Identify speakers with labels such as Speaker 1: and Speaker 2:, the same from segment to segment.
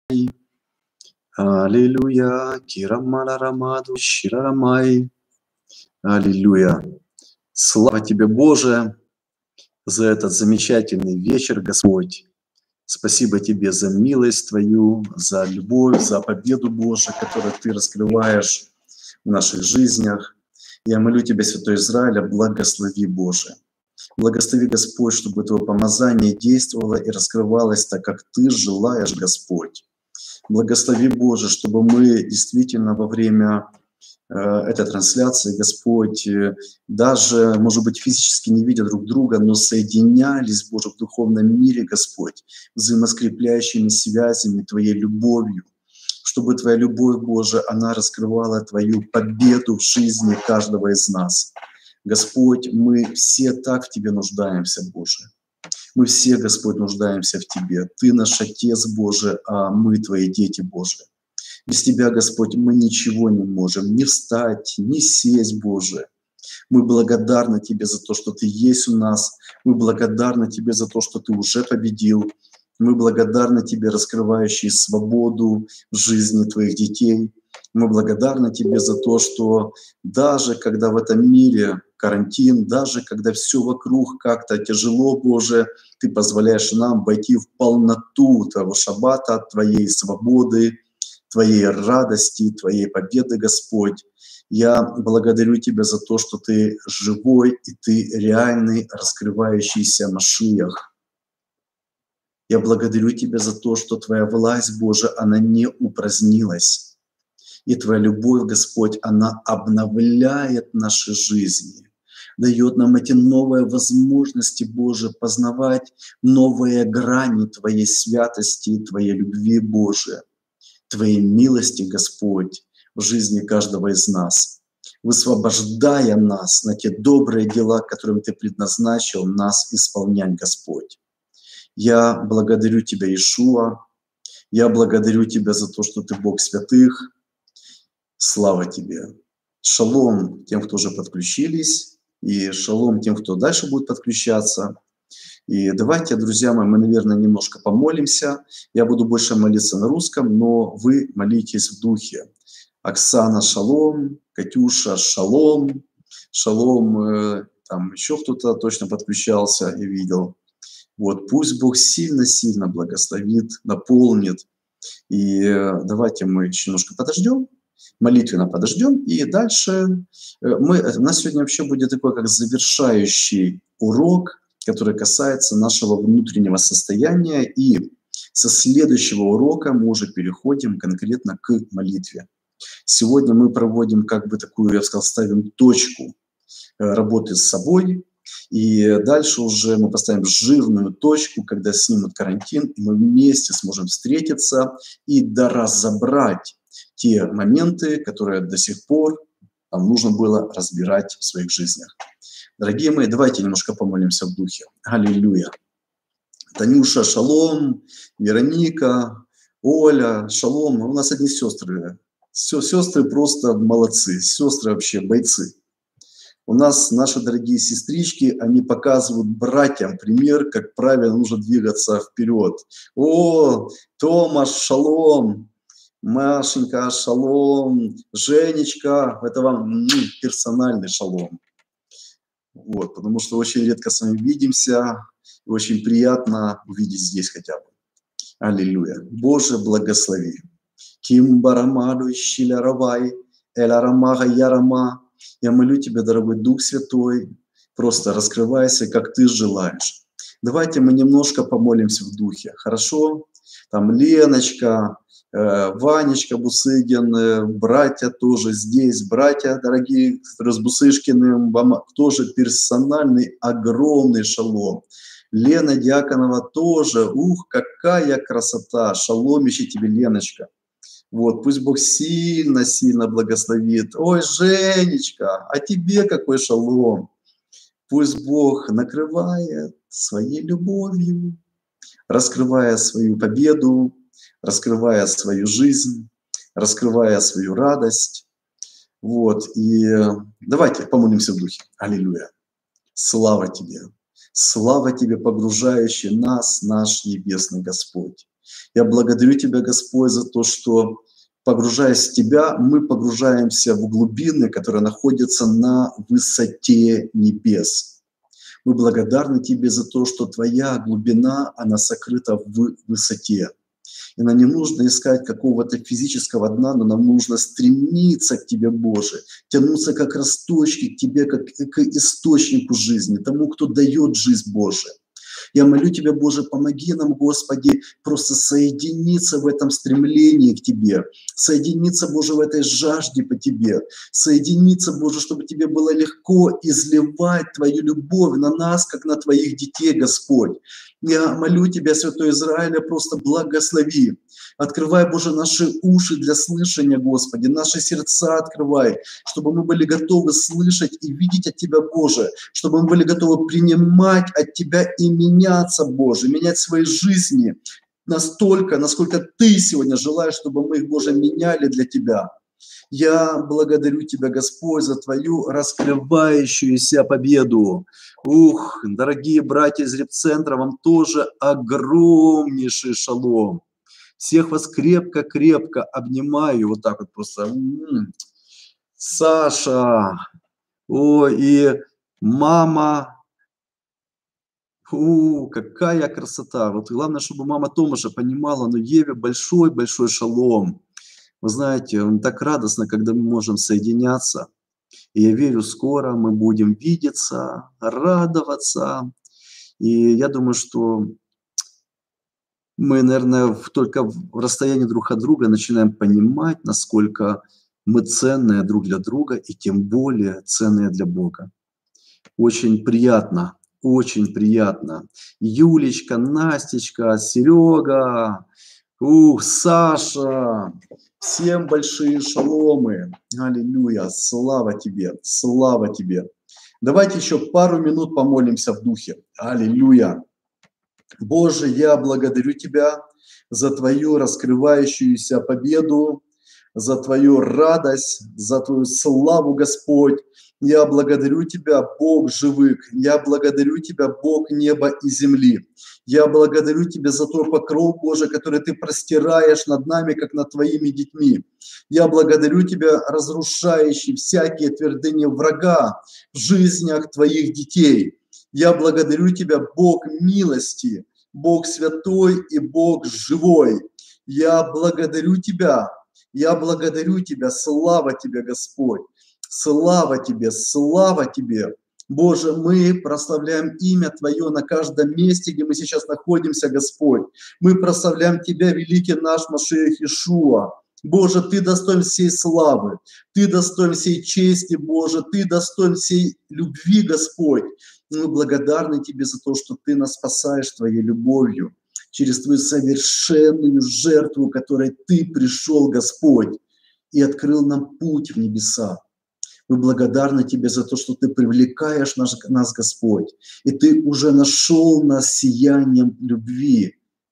Speaker 1: Аллилуйя, Кирамара Рамаду, Ширарамай. Аллилуйя. Слава Тебе, Боже, за этот замечательный вечер, Господь. Спасибо Тебе за милость Твою, за любовь, за победу Божию, которую Ты раскрываешь в наших жизнях. Я молю Тебя, Святой Израиля, благослови, Боже. Благослови, Господь, чтобы Твое помазание действовало и раскрывалось так, как Ты желаешь, Господь. Благослови, Боже, чтобы мы действительно во время этой трансляции, Господь, даже, может быть, физически не видя друг друга, но соединялись, Боже, в духовном мире, Господь, взаимоскрепляющими связями Твоей любовью, чтобы Твоя любовь, Боже, она раскрывала Твою победу в жизни каждого из нас. Господь, мы все так в Тебе нуждаемся, Боже. Мы все, Господь, нуждаемся в Тебе. Ты наш Отец, Боже, а мы Твои дети, Боже. Без Тебя, Господь, мы ничего не можем ни встать, ни сесть, Боже. Мы благодарны Тебе за то, что Ты есть у нас. Мы благодарны Тебе за то, что Ты уже победил. Мы благодарны Тебе, раскрывающий свободу в жизни Твоих детей. Мы благодарны Тебе за то, что даже когда в этом мире карантин, даже когда все вокруг как-то тяжело, Боже, Ты позволяешь нам войти в полноту Твоего шаббата, Твоей свободы, Твоей радости, Твоей победы, Господь. Я благодарю Тебя за то, что Ты живой и Ты реальный, раскрывающийся Машиах. Я благодарю Тебя за то, что Твоя власть, Боже, она не упразднилась. И Твоя любовь, Господь, она обновляет наши жизни, дает нам эти новые возможности, Боже, познавать новые грани Твоей святости, Твоей любви, Боже, Твоей милости, Господь, в жизни каждого из нас, высвобождая нас на те добрые дела, которым Ты предназначил нас исполнять, Господь. Я благодарю Тебя, Иешуа, я благодарю Тебя за то, что Ты Бог святых. Слава Тебе. Шалом тем, кто уже подключились, и шалом тем, кто дальше будет подключаться. И давайте, друзья мои, мы, наверное, немножко помолимся. Я буду больше молиться на русском, но вы молитесь в духе. Оксана, шалом, Катюша, шалом, шалом, там еще кто-то точно подключался и видел. Вот, пусть Бог сильно-сильно благословит, наполнит. И давайте мы еще немножко подождем, молитвенно подождем, и дальше у нас сегодня вообще будет такой, как завершающий урок, который касается нашего внутреннего состояния, и со следующего урока мы уже переходим конкретно к молитве. Сегодня мы проводим как бы такую, я бы сказал, ставим точку работы с собой, и дальше уже мы поставим жирную точку, когда снимут карантин, и мы вместе сможем встретиться и доразобрать те моменты, которые до сих пор нам нужно было разбирать в своих жизнях. Дорогие мои, давайте немножко помолимся в духе. Аллилуйя. Танюша, шалом, Вероника, Оля, шалом. У нас одни сестры. Сестры просто молодцы, сестры вообще бойцы. У нас наши дорогие сестрички, они показывают братьям пример, как правильно нужно двигаться вперед. О, Томаш, шалом, Машенька, шалом, Женечка, это вам персональный шалом. Вот, потому что очень редко с вами видимся, и очень приятно увидеть здесь хотя бы. Аллилуйя. Боже, благослови. Ким барамаду щиляравай, элярамага ярама. Я молю Тебя, дорогой Дух Святой, просто раскрывайся, как Ты желаешь. Давайте мы немножко помолимся в духе, хорошо? Там Леночка, Ванечка Бусыгин, братья тоже здесь, братья дорогие, которые с Бусышкиным, вам тоже персональный огромный шалом. Лена Дьяконова тоже, какая красота, шаломище тебе, Леночка. Вот, пусть Бог сильно-сильно благословит. Ой, Женечка, а тебе какой шалом. Пусть Бог накрывает своей любовью, раскрывая свою победу, раскрывая свою жизнь, раскрывая свою радость. Вот, и давайте помолимся в духе. Аллилуйя. Слава Тебе, погружающий нас, наш Небесный Господь. Я благодарю Тебя, Господь, за то, что, погружаясь в Тебя, мы погружаемся в глубины, которые находятся на высоте небес. Мы благодарны Тебе за то, что Твоя глубина, она сокрыта в высоте. И нам не нужно искать какого-то физического дна, но нам нужно стремиться к Тебе, Боже, тянуться как росточки к Тебе, как к источнику жизни, тому, кто дает жизнь, Боже. Я молю Тебя, Боже, помоги нам, Господи, просто соединиться в этом стремлении к Тебе, соединиться, Боже, в этой жажде по Тебе, соединиться, Боже, чтобы Тебе было легко изливать Твою любовь на нас, как на Твоих детей, Господь. Я молю Тебя, Святой Израиля, просто благослови. Открывай, Боже, наши уши для слышания, Господи, наши сердца открывай, чтобы мы были готовы слышать и видеть от Тебя, Боже, чтобы мы были готовы принимать от Тебя и меняться, Боже, менять свои жизни настолько, насколько Ты сегодня желаешь, чтобы мы их, Боже, меняли для Тебя. Я благодарю Тебя, Господь, за Твою раскрывающуюся победу. Ух, дорогие братья из Репцентра, вам тоже огромнейший шалом. Всех вас крепко-крепко обнимаю, вот так вот просто. Саша, и мама, какая красота. Вот главное, чтобы мама Томаша понимала, но Еве большой-большой шалом. Вы знаете, так радостно, когда мы можем соединяться. И я верю, скоро мы будем видеться, радоваться. И я думаю, что мы, наверное, только в расстоянии друг от друга начинаем понимать, насколько мы ценные друг для друга и тем более ценные для Бога. Очень приятно, очень приятно. Юлечка, Настечка, Серега, Саша, всем большие шаломы. Аллилуйя, слава Тебе, слава Тебе. Давайте еще пару минут помолимся в духе. Аллилуйя. Боже, я благодарю Тебя за Твою раскрывающуюся победу, за Твою радость, за Твою славу, Господь. Я благодарю Тебя, Бог живых. Я благодарю Тебя, Бог неба и земли. Я благодарю Тебя за Твой покров, Боже, который Ты простираешь над нами, как над Твоими детьми. Я благодарю Тебя, разрушающий всякие твердыни врага в жизнях Твоих детей. Я благодарю Тебя, Бог милости, Бог святой и Бог живой. Я благодарю Тебя, слава Тебе, Господь, слава Тебе, слава Тебе. Боже, мы прославляем имя Твое на каждом месте, где мы сейчас находимся, Господь. Мы прославляем Тебя, великий наш Машиах Иешуа. Боже, Ты достоин всей славы, Ты достоин всей чести, Боже, Ты достоин всей любви, Господь. Мы благодарны Тебе за то, что Ты нас спасаешь Твоей любовью, через Твою совершенную жертву, которой Ты пришел, Господь, и открыл нам путь в небеса. Мы благодарны Тебе за то, что Ты привлекаешь нас, Господь, и Ты уже нашел нас сиянием любви,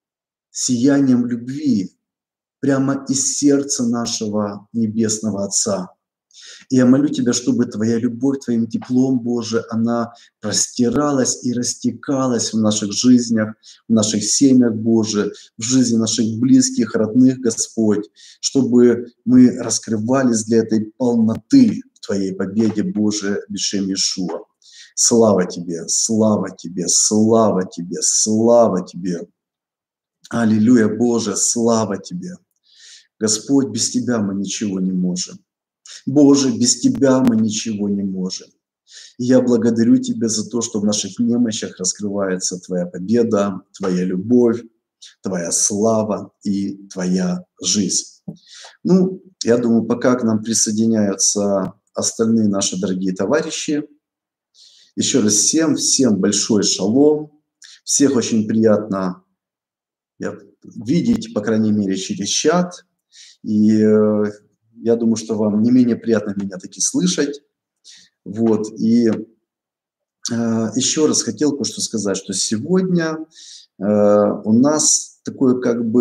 Speaker 1: прямо из сердца нашего Небесного Отца. И я молю Тебя, чтобы Твоя любовь, Твоим теплом, Боже, она простиралась и растекалась в наших жизнях, в наших семьях, Боже, в жизни наших близких, родных, Господь, чтобы мы раскрывались для этой полноты в Твоей победе, Боже, Бешем Иешуа. Слава Тебе, слава Тебе, слава Тебе, слава Тебе. Аллилуйя, Боже, слава Тебе. Господь, без Тебя мы ничего не можем. Боже, без Тебя мы ничего не можем. И я благодарю Тебя за то, что в наших немощах раскрывается Твоя победа, Твоя любовь, Твоя слава и Твоя жизнь. Я думаю, пока к нам присоединяются остальные наши дорогие товарищи, еще раз всем большой шалом. Всех очень приятно видеть, по крайней мере, через чат. И я думаю, что вам не менее приятно меня таки слышать. И еще раз хотел кое-что сказать, что сегодня у нас такой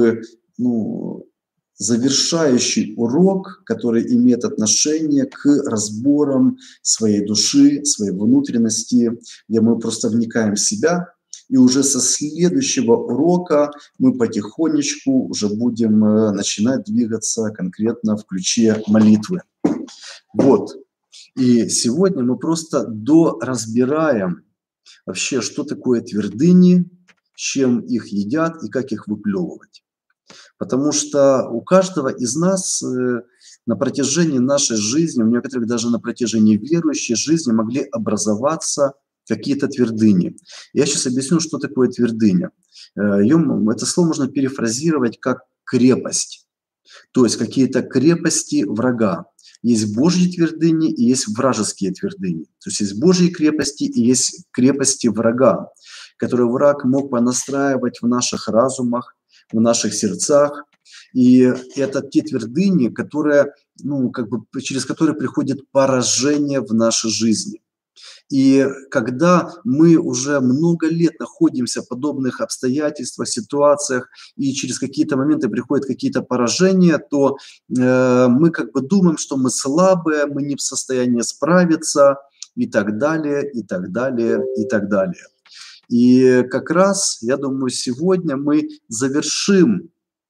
Speaker 1: завершающий урок, который имеет отношение к разборам своей души, своей внутренности, где мы просто вникаем в себя и уже со следующего урока мы потихонечку уже будем начинать двигаться конкретно в ключе молитвы. Вот. И сегодня мы просто доразбираем вообще, что такое твердыни, с чем их едят и как их выплевывать. Потому что у каждого из нас на протяжении нашей жизни, у некоторых даже на протяжении верующей жизни могли образоваться какие-то твердыни. Я сейчас объясню, что такое твердыня. Это слово можно перефразировать как крепость, то есть какие-то крепости врага. Есть Божьи твердыни и есть вражеские твердыни. То есть есть Божьи крепости и есть крепости врага, которые враг мог понастраивать в наших разумах, в наших сердцах. И это те твердыни, которые, через которые приходит поражение в нашей жизни. И когда мы уже много лет находимся в подобных обстоятельствах, ситуациях, и через какие-то моменты приходят какие-то поражения, то мы думаем, что мы слабые, мы не в состоянии справиться, и так далее, и так далее, и так далее. И как раз, я думаю, сегодня мы завершим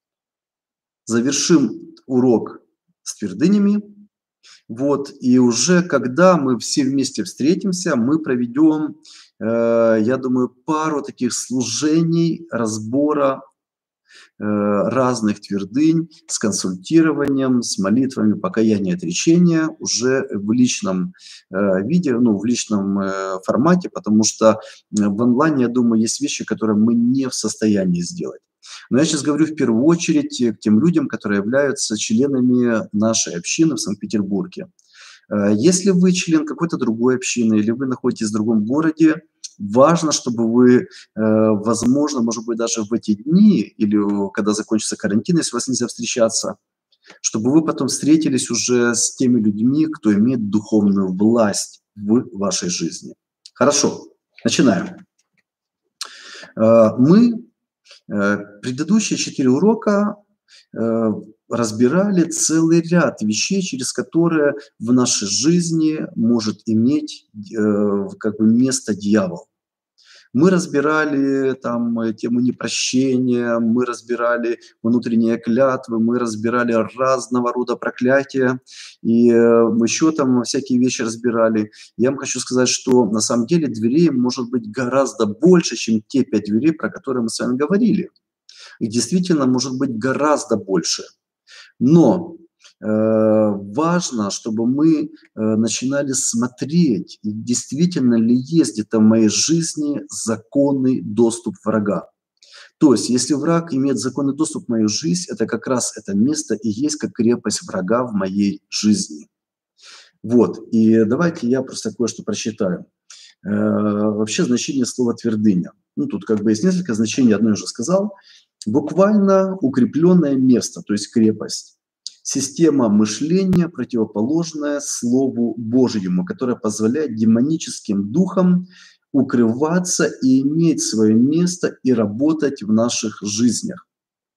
Speaker 1: урок с твердынями. Вот, и уже когда мы все вместе встретимся, мы проведем, я думаю, пару таких служений, разбора разных твердынь с консультированием, с молитвами покаяния и отречения уже в личном виде, в личном формате, потому что в онлайне, я думаю, есть вещи, которые мы не в состоянии сделать. Но я сейчас говорю в первую очередь к тем людям, которые являются членами нашей общины в Санкт-Петербурге. Если вы член какой-то другой общины или вы находитесь в другом городе, важно, чтобы вы, возможно, может быть, даже в эти дни или когда закончится карантин, если у вас нельзя встречаться, чтобы вы потом встретились уже с теми людьми, кто имеет духовную власть в вашей жизни. Хорошо, начинаем. Мы предыдущие 4 урока разбирали целый ряд вещей, через которые в нашей жизни может иметь место дьявол. Мы разбирали тему непрощения, мы разбирали внутренние клятвы, мы разбирали разного рода проклятия, и мы еще всякие вещи разбирали. Я вам хочу сказать, что на самом деле дверей может быть гораздо больше, чем те 5 дверей, про которые мы с вами говорили. И действительно может быть гораздо больше. Но важно, чтобы мы начинали смотреть, действительно ли есть где-то в моей жизни законный доступ врага. То есть, если враг имеет законный доступ в мою жизнь, это как раз это место и есть как крепость врага в моей жизни. Вот, и давайте я просто кое-что прочитаю. Вообще значение слова «твердыня». Тут есть несколько значений, одно я уже сказал. Буквально укрепленное место, то есть крепость. Система мышления, противоположная Слову Божьему, которая позволяет демоническим духам укрываться и иметь свое место и работать в наших жизнях.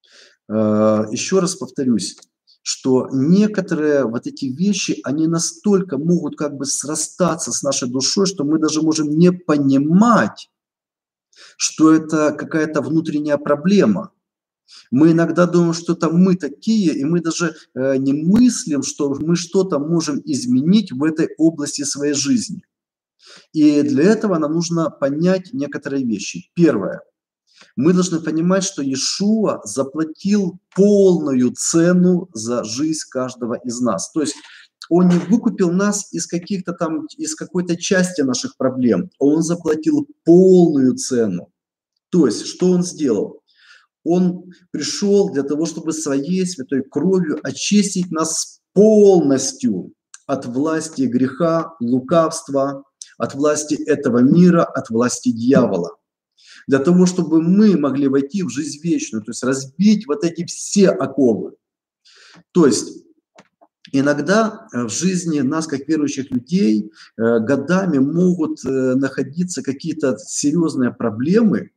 Speaker 1: Еще раз повторюсь, что некоторые эти вещи, они настолько могут срастаться с нашей душой, что мы даже можем не понимать, что это какая-то внутренняя проблема. Мы иногда думаем, что это мы такие, и мы даже не мыслим, что мы что-то можем изменить в этой области своей жизни. И для этого нам нужно понять некоторые вещи. Первое. Мы должны понимать, что Иешуа заплатил полную цену за жизнь каждого из нас. То есть Он не выкупил нас из какой-то части наших проблем. Он заплатил полную цену. То есть, что Он сделал? Он пришел для того, чтобы своей святой кровью очистить нас полностью от власти греха, лукавства, от власти этого мира, от власти дьявола. Для того, чтобы мы могли войти в жизнь вечную, то есть разбить эти все оковы. То есть иногда в жизни нас, как верующих людей, годами могут находиться какие-то серьезные проблемы,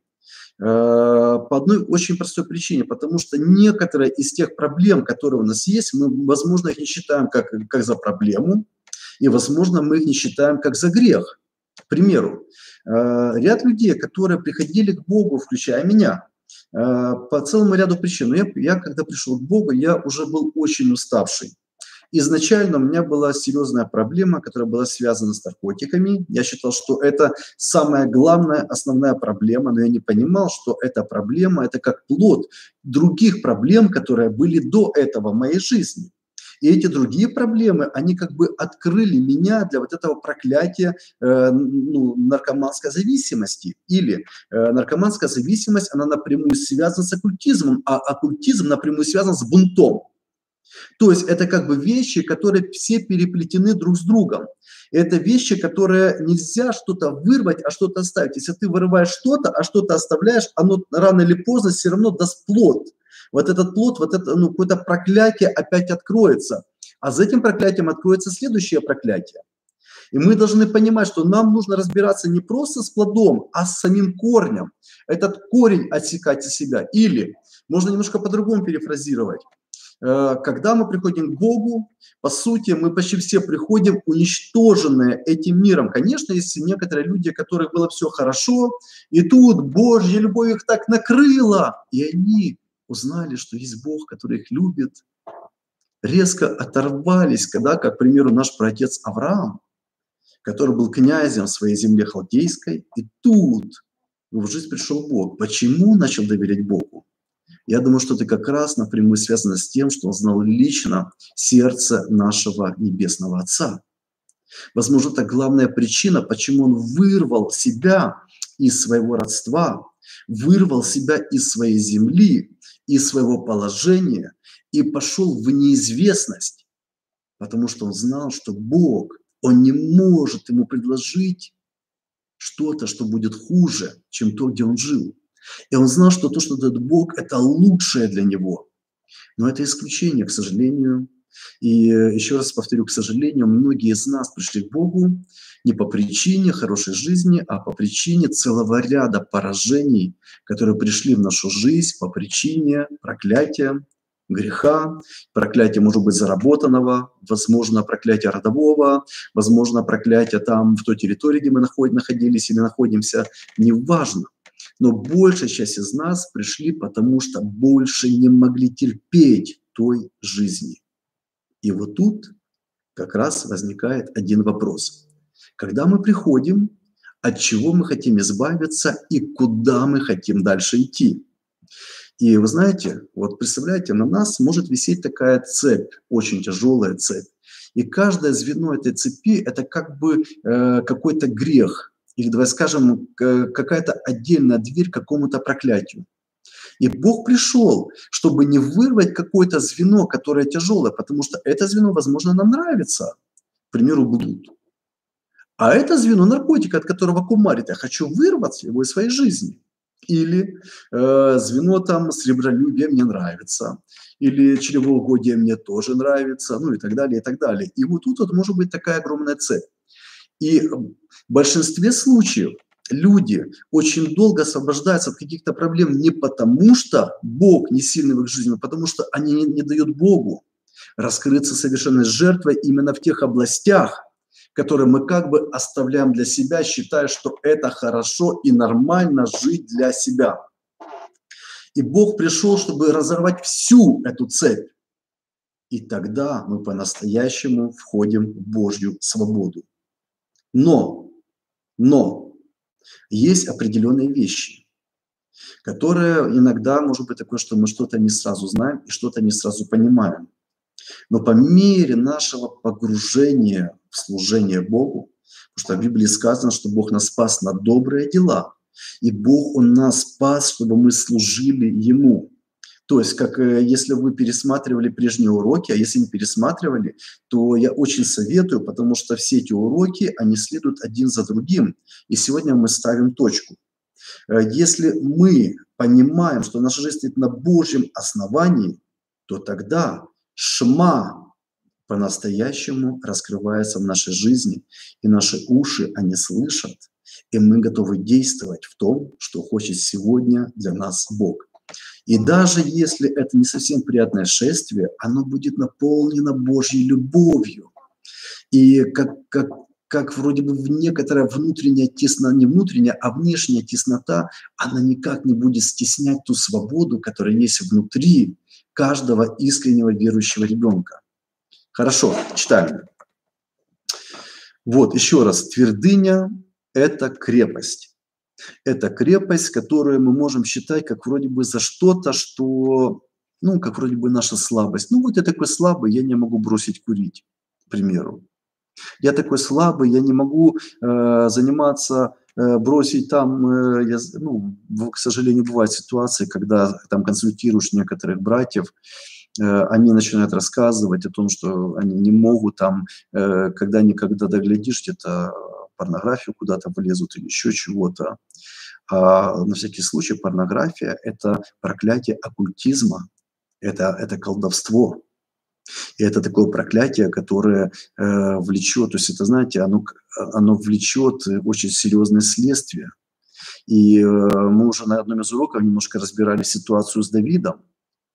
Speaker 1: по одной очень простой причине, потому что некоторые из тех проблем, которые у нас есть, мы, возможно, их не считаем как за проблему, и, возможно, мы их не считаем как за грех. примеру, ряд людей, которые приходили к Богу, включая меня, по целому ряду причин. Но я когда пришел к Богу, я уже был очень уставший. Изначально у меня была серьезная проблема, которая была связана с наркотиками. Я считал, что это самая главная, основная проблема, но я не понимал, что эта проблема – это как плод других проблем, которые были до этого в моей жизни. И эти другие проблемы, они как бы открыли меня для вот этого проклятия наркоманской зависимости. Или наркоманская зависимость, она напрямую связана с оккультизмом, а оккультизм напрямую связан с бунтом. То есть это как бы вещи, которые все переплетены друг с другом. Это вещи, которые нельзя что-то вырвать, а что-то оставить. Если ты вырываешь что-то, а что-то оставляешь, оно рано или поздно все равно даст плод. Вот этот плод, вот это какое-то проклятие опять откроется. А за этим проклятием откроется следующее проклятие. И мы должны понимать, что нам нужно разбираться не просто с плодом, а с самим корнем. Этот корень отсекать из себя. Или, можно немножко по-другому перефразировать. Когда мы приходим к Богу, по сути, мы почти все приходим уничтоженные этим миром. Конечно, есть некоторые люди, у которых было все хорошо, и тут Божья любовь их так накрыла, и они узнали, что есть Бог, который их любит, резко оторвались, когда, как, к примеру, наш праотец Авраам, который был князем в своей земле халдейской, и тут в жизнь пришел Бог. Почему начал доверять Богу? Я думаю, что это как раз напрямую связано с тем, что он знал лично сердце нашего Небесного Отца. Возможно, это главная причина, почему он вырвал себя из своего родства, вырвал себя из своей земли, из своего положения и пошел в неизвестность, потому что он знал, что Бог, он не может ему предложить что-то, что будет хуже, чем то, где он жил. И он знал, что то, что дает Бог, это лучшее для него. Но это исключение, к сожалению. И еще раз повторю, к сожалению, многие из нас пришли к Богу не по причине хорошей жизни, а по причине целого ряда поражений, которые пришли в нашу жизнь по причине проклятия, греха, проклятие, может быть, заработанного, возможно, проклятие родового, возможно, проклятие там в той территории, где мы находились или находимся, неважно. Но большая часть из нас пришли, потому что больше не могли терпеть той жизни. И вот тут как раз возникает один вопрос. Когда мы приходим, от чего мы хотим избавиться и куда мы хотим дальше идти? И вы знаете, вот представляете, на нас может висеть такая цепь, очень тяжелая цепь. И каждое звено этой цепи – это как бы какой-то грех. Или, давай скажем, какая-то отдельная дверь к какому-то проклятию. И Бог пришел, чтобы не вырвать какое-то звено, которое тяжелое, потому что это звено, возможно, нам нравится. К примеру, блуд. А это звено наркотика, от которого кумарит. Я хочу вырвать его из своей жизни. Или звено там сребролюбия мне нравится. Или чревоугодие мне тоже нравится. Ну и так далее, и так далее. И вот тут вот может быть такая огромная цепь. И в большинстве случаев люди очень долго освобождаются от каких-то проблем не потому, что Бог не сильный в их жизни, а потому что они не дают Богу раскрыться совершенной жертвой именно в тех областях, которые мы как бы оставляем для себя, считая, что это хорошо и нормально жить для себя. И Бог пришел, чтобы разорвать всю эту цепь. И тогда мы по-настоящему входим в Божью свободу. Но есть определенные вещи, которые иногда, может быть, такое, что мы что-то не сразу знаем и что-то не сразу понимаем. Но по мере нашего погружения в служение Богу, потому что в Библии сказано, что Бог нас спас на добрые дела, и Бог, Он нас спас, чтобы мы служили Ему. То есть, как если вы пересматривали прежние уроки, а если не пересматривали, то я очень советую, потому что все эти уроки, они следуют один за другим. И сегодня мы ставим точку. Если мы понимаем, что наша жизнь стоит на Божьем основании, то тогда шма по-настоящему раскрывается в нашей жизни, и наши уши, они слышат, и мы готовы действовать в том, что хочет сегодня для нас Бог. И даже если это не совсем приятное шествие, оно будет наполнено Божьей любовью. И как вроде бы некоторая внутренняя теснота, не внутренняя, а внешняя теснота, она никак не будет стеснять ту свободу, которая есть внутри каждого искреннего верующего ребенка. Хорошо, читаем. Вот, еще раз, твердыня – это крепость. Это крепость, которую мы можем считать как вроде бы за что-то, что, ну, как вроде бы наша слабость. Ну, вот я такой слабый, я не могу бросить курить, к примеру. Я такой слабый, я не могу заниматься, бросить там, к сожалению, бывают ситуации, когда там консультируешь некоторых братьев, они начинают рассказывать о том, что они не могут там, когда доглядишь, где-то порнографию куда-то влезут или еще чего-то. А на всякий случай порнография – это проклятие оккультизма, это колдовство. И это такое проклятие, которое влечет, то есть это, знаете, оно влечет очень серьезные следствия. И мы уже на одном из уроков немножко разбирали ситуацию с Давидом.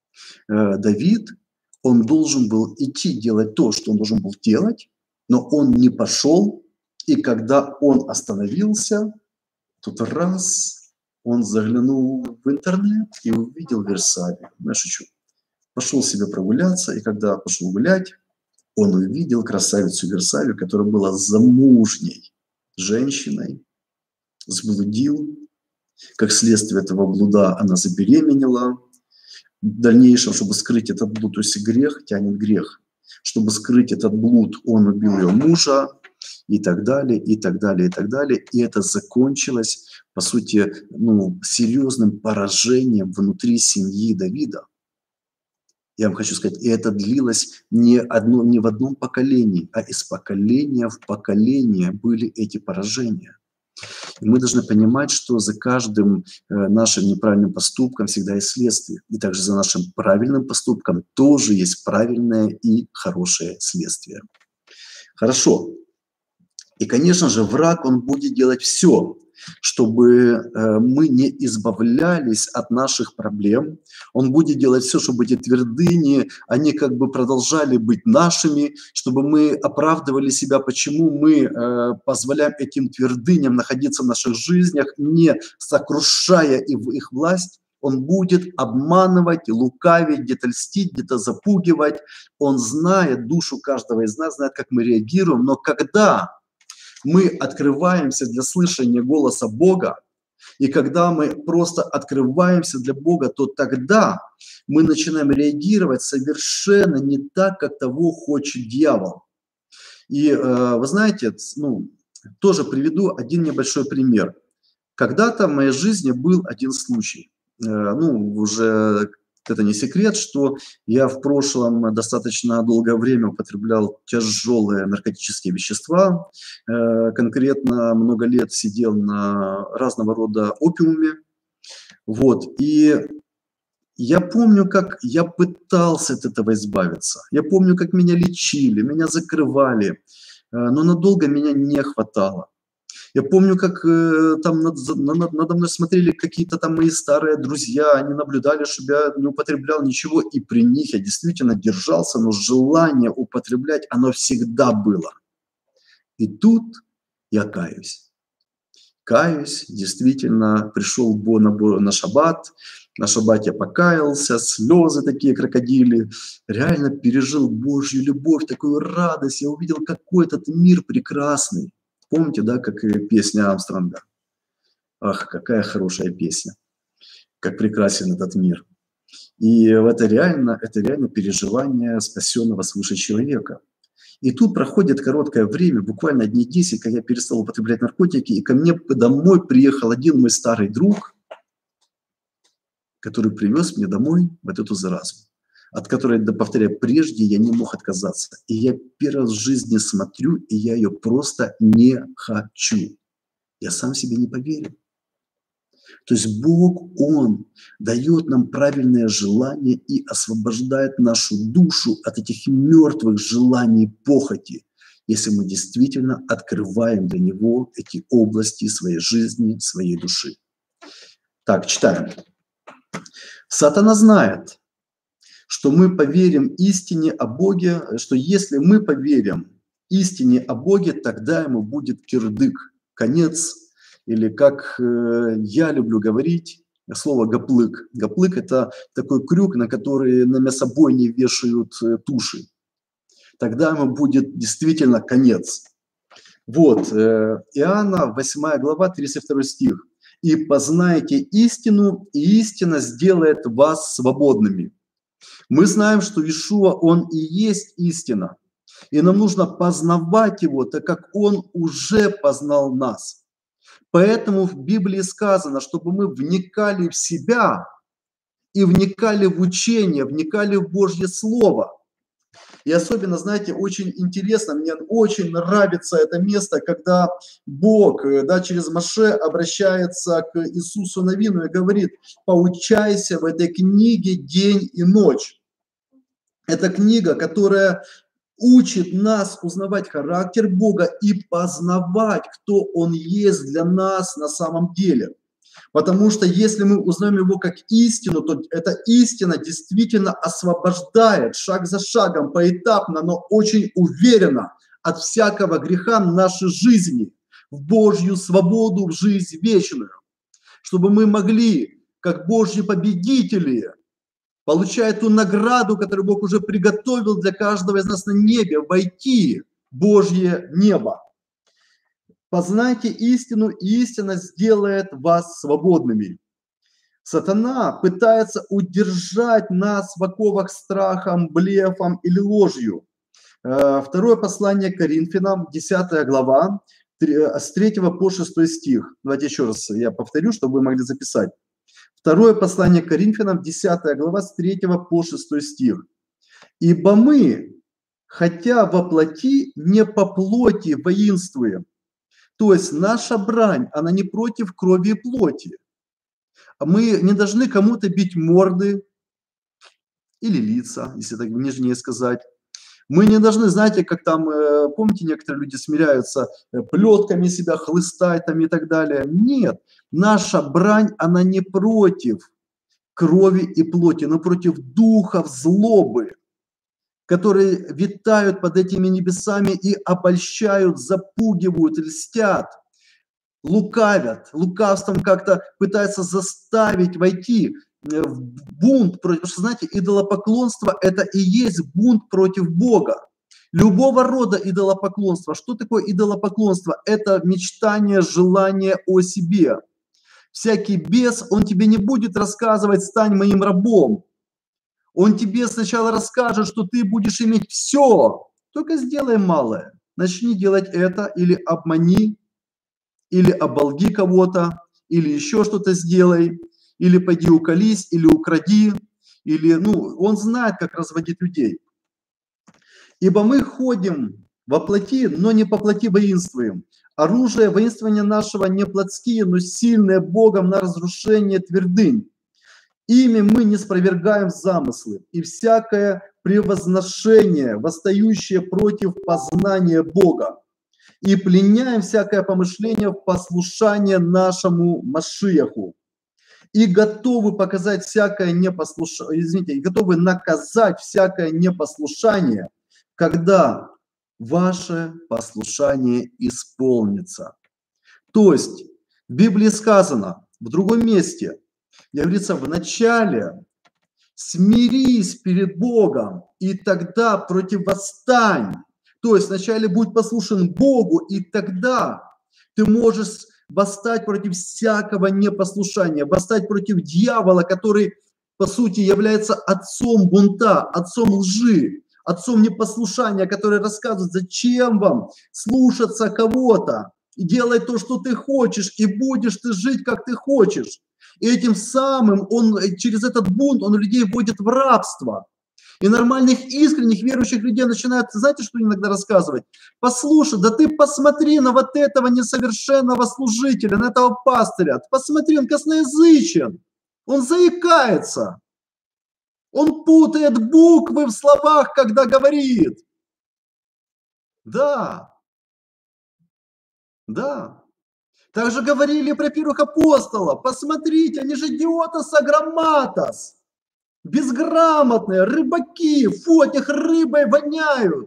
Speaker 1: Давид, он должен был идти делать то, что он должен был делать, но он не пошел, и когда он остановился, тут раз, он заглянул в интернет и увидел Версавию. Я шучу. Пошел себе прогуляться, и когда пошел гулять, он увидел красавицу Версавию, которая была замужней женщиной, сблудил. Как следствие этого блуда она забеременела. В дальнейшем, чтобы скрыть этот блуд, то есть грех тянет грех, чтобы скрыть этот блуд, он убил ее мужа, и так далее, и так далее, и так далее. И это закончилось, по сути, серьезным поражением внутри семьи Давида. Я вам хочу сказать, и это длилось не в одном поколении, а из поколения в поколение были эти поражения. И мы должны понимать, что за каждым нашим неправильным поступком всегда есть следствие. И также за нашим правильным поступком тоже есть правильное и хорошее следствие. Хорошо. И, конечно же, враг, он будет делать все, чтобы мы не избавлялись от наших проблем. Он будет делать все, чтобы эти твердыни, они как бы продолжали быть нашими, чтобы мы оправдывали себя, почему мы позволяем этим твердыням находиться в наших жизнях, не сокрушая их власть. Он будет обманывать, лукавить, где-то льстить, где-то запугивать. Он знает душу каждого из нас, знает, как мы реагируем. Но когда мы открываемся для слышания голоса Бога, и когда мы просто открываемся для Бога, то тогда мы начинаем реагировать совершенно не так, как того хочет дьявол. И вы знаете, тоже приведу один небольшой пример. Когда-то в моей жизни был один случай. Уже это не секрет, что я в прошлом достаточно долгое время употреблял тяжелые наркотические вещества. Конкретно много лет сидел на разного рода опиуме. Вот. И я помню, как я пытался от этого избавиться. Я помню, как меня лечили, меня закрывали. Но надолго меня не хватало. Я помню, как там надо мной смотрели какие-то там мои старые друзья, они наблюдали, чтобы я не употреблял ничего, и при них я действительно держался, но желание употреблять, оно всегда было. И тут я каюсь. Каюсь, действительно, пришел на шаббат, на шаббате я покаялся, слезы такие крокодили, реально пережил Божью любовь, такую радость, я увидел какой этот мир прекрасный. Помните, да, как и песня Армстронга? Ах, какая хорошая песня. Как прекрасен этот мир. И это реально переживание спасенного свыше человека. И тут проходит короткое время, буквально дней 10, когда я перестал употреблять наркотики, и ко мне домой приехал один мой старый друг, который привез мне домой вот эту заразу, от которой, повторяю, прежде я не мог отказаться. И я первый раз в жизни смотрю, и я ее просто не хочу. Я сам себе не поверил. То есть Бог, Он дает нам правильное желание и освобождает нашу душу от этих мертвых желаний, похоти, если мы действительно открываем для Него эти области своей жизни, своей души. Так, читаем. Сатана знает, что мы поверим истине о Боге, что если мы поверим истине о Боге, тогда ему будет кирдык, конец, или как я люблю говорить, слово гоплык. Гоплык – это такой крюк, на который на мясобойне вешают туши. Тогда ему будет действительно конец. Вот, Иоанна, 8 глава, 32 стих. «И познайте истину, и истина сделает вас свободными». Мы знаем, что Иешуа, Он и есть истина. И нам нужно познавать Его, так как Он уже познал нас. Поэтому в Библии сказано, чтобы мы вникали в себя и вникали в учение, вникали в Божье Слово. И особенно, знаете, очень интересно, мне очень нравится это место, когда Бог, да, через Моше обращается к Иисусу Навину и говорит: поучайся в этой книге день и ночь. Это книга, которая учит нас узнавать характер Бога и познавать, кто Он есть для нас на самом деле. Потому что если мы узнаем Его как истину, то эта истина действительно освобождает шаг за шагом, поэтапно, но очень уверенно от всякого греха в нашей жизни, в Божью свободу, в жизнь вечную. Чтобы мы могли, как Божьи победители, получая ту награду, которую Бог уже приготовил для каждого из нас на небе, войти в Божье небо. Познайте истину, и истина сделает вас свободными. Сатана пытается удержать нас в оковах страхом, блефом или ложью. Второе послание к Коринфянам, 10 глава, с 3 по 6 стих. Давайте еще раз я повторю, чтобы вы могли записать. Второе послание к Коринфянам, 10 глава, с 3 по 6 стих. «Ибо мы, хотя во плоти, не по плоти воинствуем». То есть наша брань, она не против крови и плоти. Мы не должны кому-то бить морды или лица, если так нежнее сказать. Мы не должны, знаете, как там, помните, некоторые люди смиряются, плетками себя хлыстать там и так далее. Нет, наша брань, она не против крови и плоти, но против духов злобы, которые витают под этими небесами и обольщают, запугивают, льстят, лукавят, лукавством как-то пытаются заставить войти в бунт против, потому что, знаете, идолопоклонство – это и есть бунт против Бога. Любого рода идолопоклонство. Что такое идолопоклонство? Это мечтание, желание о себе. Всякий бес, он тебе не будет рассказывать: стань моим рабом. Он тебе сначала расскажет, что ты будешь иметь все, только сделай малое. Начни делать это, или обмани, или оболги кого-то, или еще что-то сделай, или пойди уколись, или укради, или, он знает, как разводить людей. Ибо мы ходим во плоти, но не по плоти воинствуем. Оружие воинствования нашего не плотские, но сильные Богом на разрушение твердынь. Ими мы не спровергаем замыслы и всякое превозношение, восстающее против познания Бога, и пленяем всякое помышление в послушание нашему Машиаху, и готовы показать всякое непослушание, готовы наказать всякое непослушание, когда ваше послушание исполнится. То есть в Библии сказано в другом месте, говорится, вначале смирись перед Богом, и тогда противостань. То есть вначале будь послушен Богу, и тогда ты можешь восстать против всякого непослушания, восстать против дьявола, который, по сути, является отцом бунта, отцом лжи, отцом непослушания, который рассказывает, зачем вам слушаться кого-то, и делай то, что ты хочешь, и будешь ты жить, как ты хочешь. И этим самым через этот бунт он людей вводит в рабство. И нормальных, искренних, верующих людей начинают, знаете, что иногда рассказывать? Послушай, да ты посмотри на вот этого несовершенного служителя, на этого пастыря. Посмотри, он косноязычен, он заикается, он путает буквы в словах, когда говорит. Да. Также говорили про первых апостолов. Посмотрите, они же идиотос агроматос. Безграмотные, рыбаки, фу, от них рыбой воняют.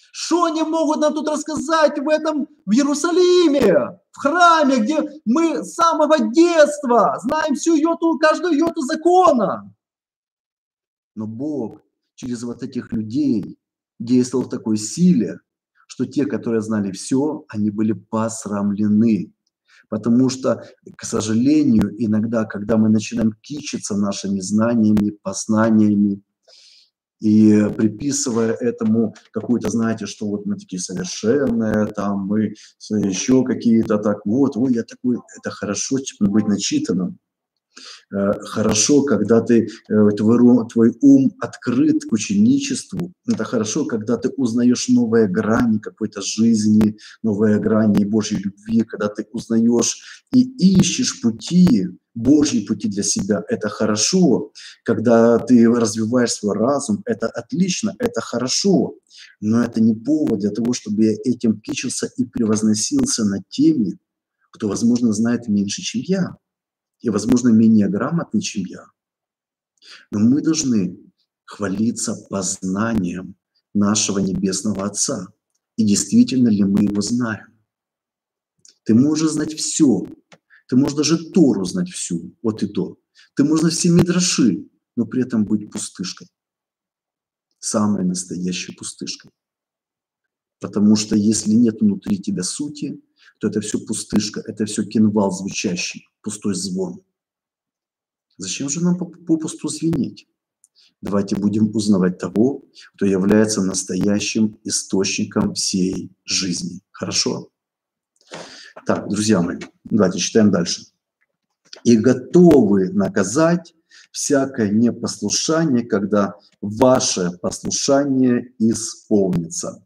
Speaker 1: Что они могут нам тут рассказать в Иерусалиме, в храме, где мы с самого детства знаем каждую йоту закона? Но Бог через вот этих людей действовал в такой силе, что те, которые знали все, они были посрамлены. Потому что, к сожалению, иногда, когда мы начинаем кичиться нашими знаниями, познаниями, и приписывая этому какую-то, знаете, что вот мы такие совершенные, там мы еще какие-то так, вот, ой, я такой, это хорошо быть начитанным. Хорошо, когда твой ум открыт к ученичеству. Это хорошо, когда ты узнаешь новые грани какой-то жизни, новые грани Божьей любви, когда ты узнаешь и ищешь Божьи пути для себя. Это хорошо, когда ты развиваешь свой разум. Это отлично, это хорошо. Но это не повод для того, чтобы я этим кичился и превозносился над теми, кто, возможно, знает меньше, чем я. И, возможно, менее грамотный, чем я. Но мы должны хвалиться познанием нашего Небесного Отца. И действительно ли мы Его знаем? Ты можешь знать все. Ты можешь даже Тору знать всю, вот и то. Ты можешь знать все мидраши, но при этом быть пустышкой. Самой настоящей пустышкой. Потому что если нет внутри тебя сути, то это все пустышка, это все кимвал звучащий, пустой звон. Зачем же нам попусту звенеть? Давайте будем узнавать того, кто является настоящим источником всей жизни. Хорошо? Так, друзья мои, давайте читаем дальше. «И готовы наказать всякое непослушание, когда ваше послушание исполнится».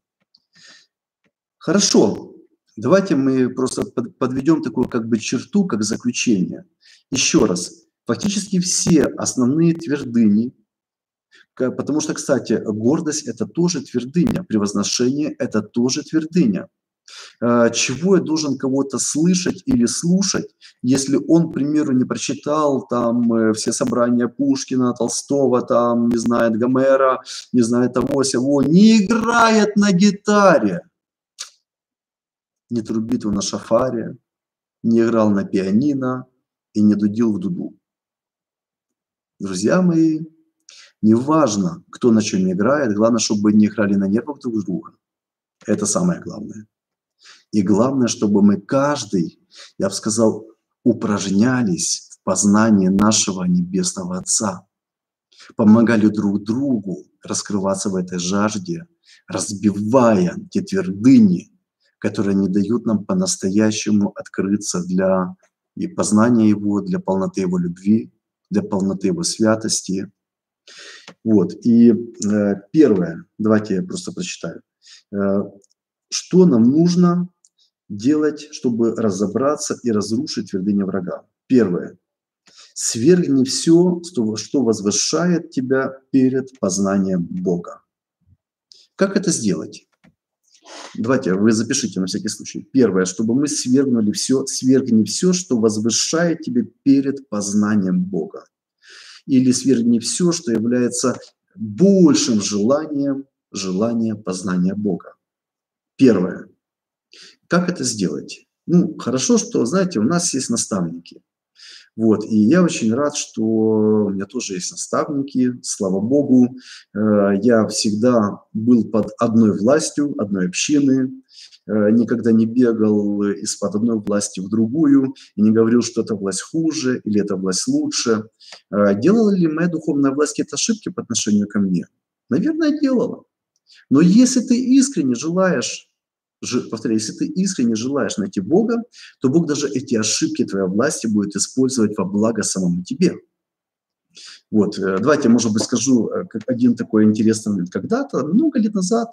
Speaker 1: Хорошо. Давайте мы просто подведем такую черту, как заключение. Еще раз. Фактически все основные твердыни, потому что, кстати, гордость – это тоже твердыня, превозношение – это тоже твердыня. Чего я должен кого-то слышать или слушать, если он, к примеру, не прочитал там все собрания Пушкина, Толстого, там, не знает Гомера, не знает того, сего, не играет на гитаре, не трубит на шафаре, не играл на пианино и не дудил в дуду. Друзья мои, неважно, кто на чем играет, главное, чтобы не играли на нервах друг друга. Это самое главное. И главное, чтобы мы каждый, я бы сказал, упражнялись в познании нашего Небесного Отца, помогали друг другу раскрываться в этой жажде, разбивая те твердыни, которые не дают нам по-настоящему открыться для и познания Его, для полноты Его любви, для полноты Его святости. Вот. И первое, давайте я просто прочитаю. Что нам нужно делать, чтобы разобраться и разрушить твердыни врага? Первое. Свергни все, что возвышает тебя перед познанием Бога. Как это сделать? Давайте вы запишите на всякий случай. Первое, чтобы мы свергни все, что возвышает тебя перед познанием Бога. Или свергни все, что является большим желанием познания Бога. Первое. Как это сделать? Хорошо, что, знаете, у нас есть наставники. Вот, и я очень рад, что у меня тоже есть наставники, слава Богу. Я всегда был под одной властью, одной общины, никогда не бегал из-под одной власти в другую и не говорил, что эта власть хуже или эта власть лучше. Делала ли моя духовная власть какие-то ошибки по отношению ко мне? Наверное, делала. Но если ты искренне желаешь, повторяю, если ты искренне желаешь найти Бога, то Бог даже эти ошибки твоей власти будет использовать во благо самому тебе. Вот, давайте, может быть, скажу один такой интересный момент. Когда-то, много лет назад,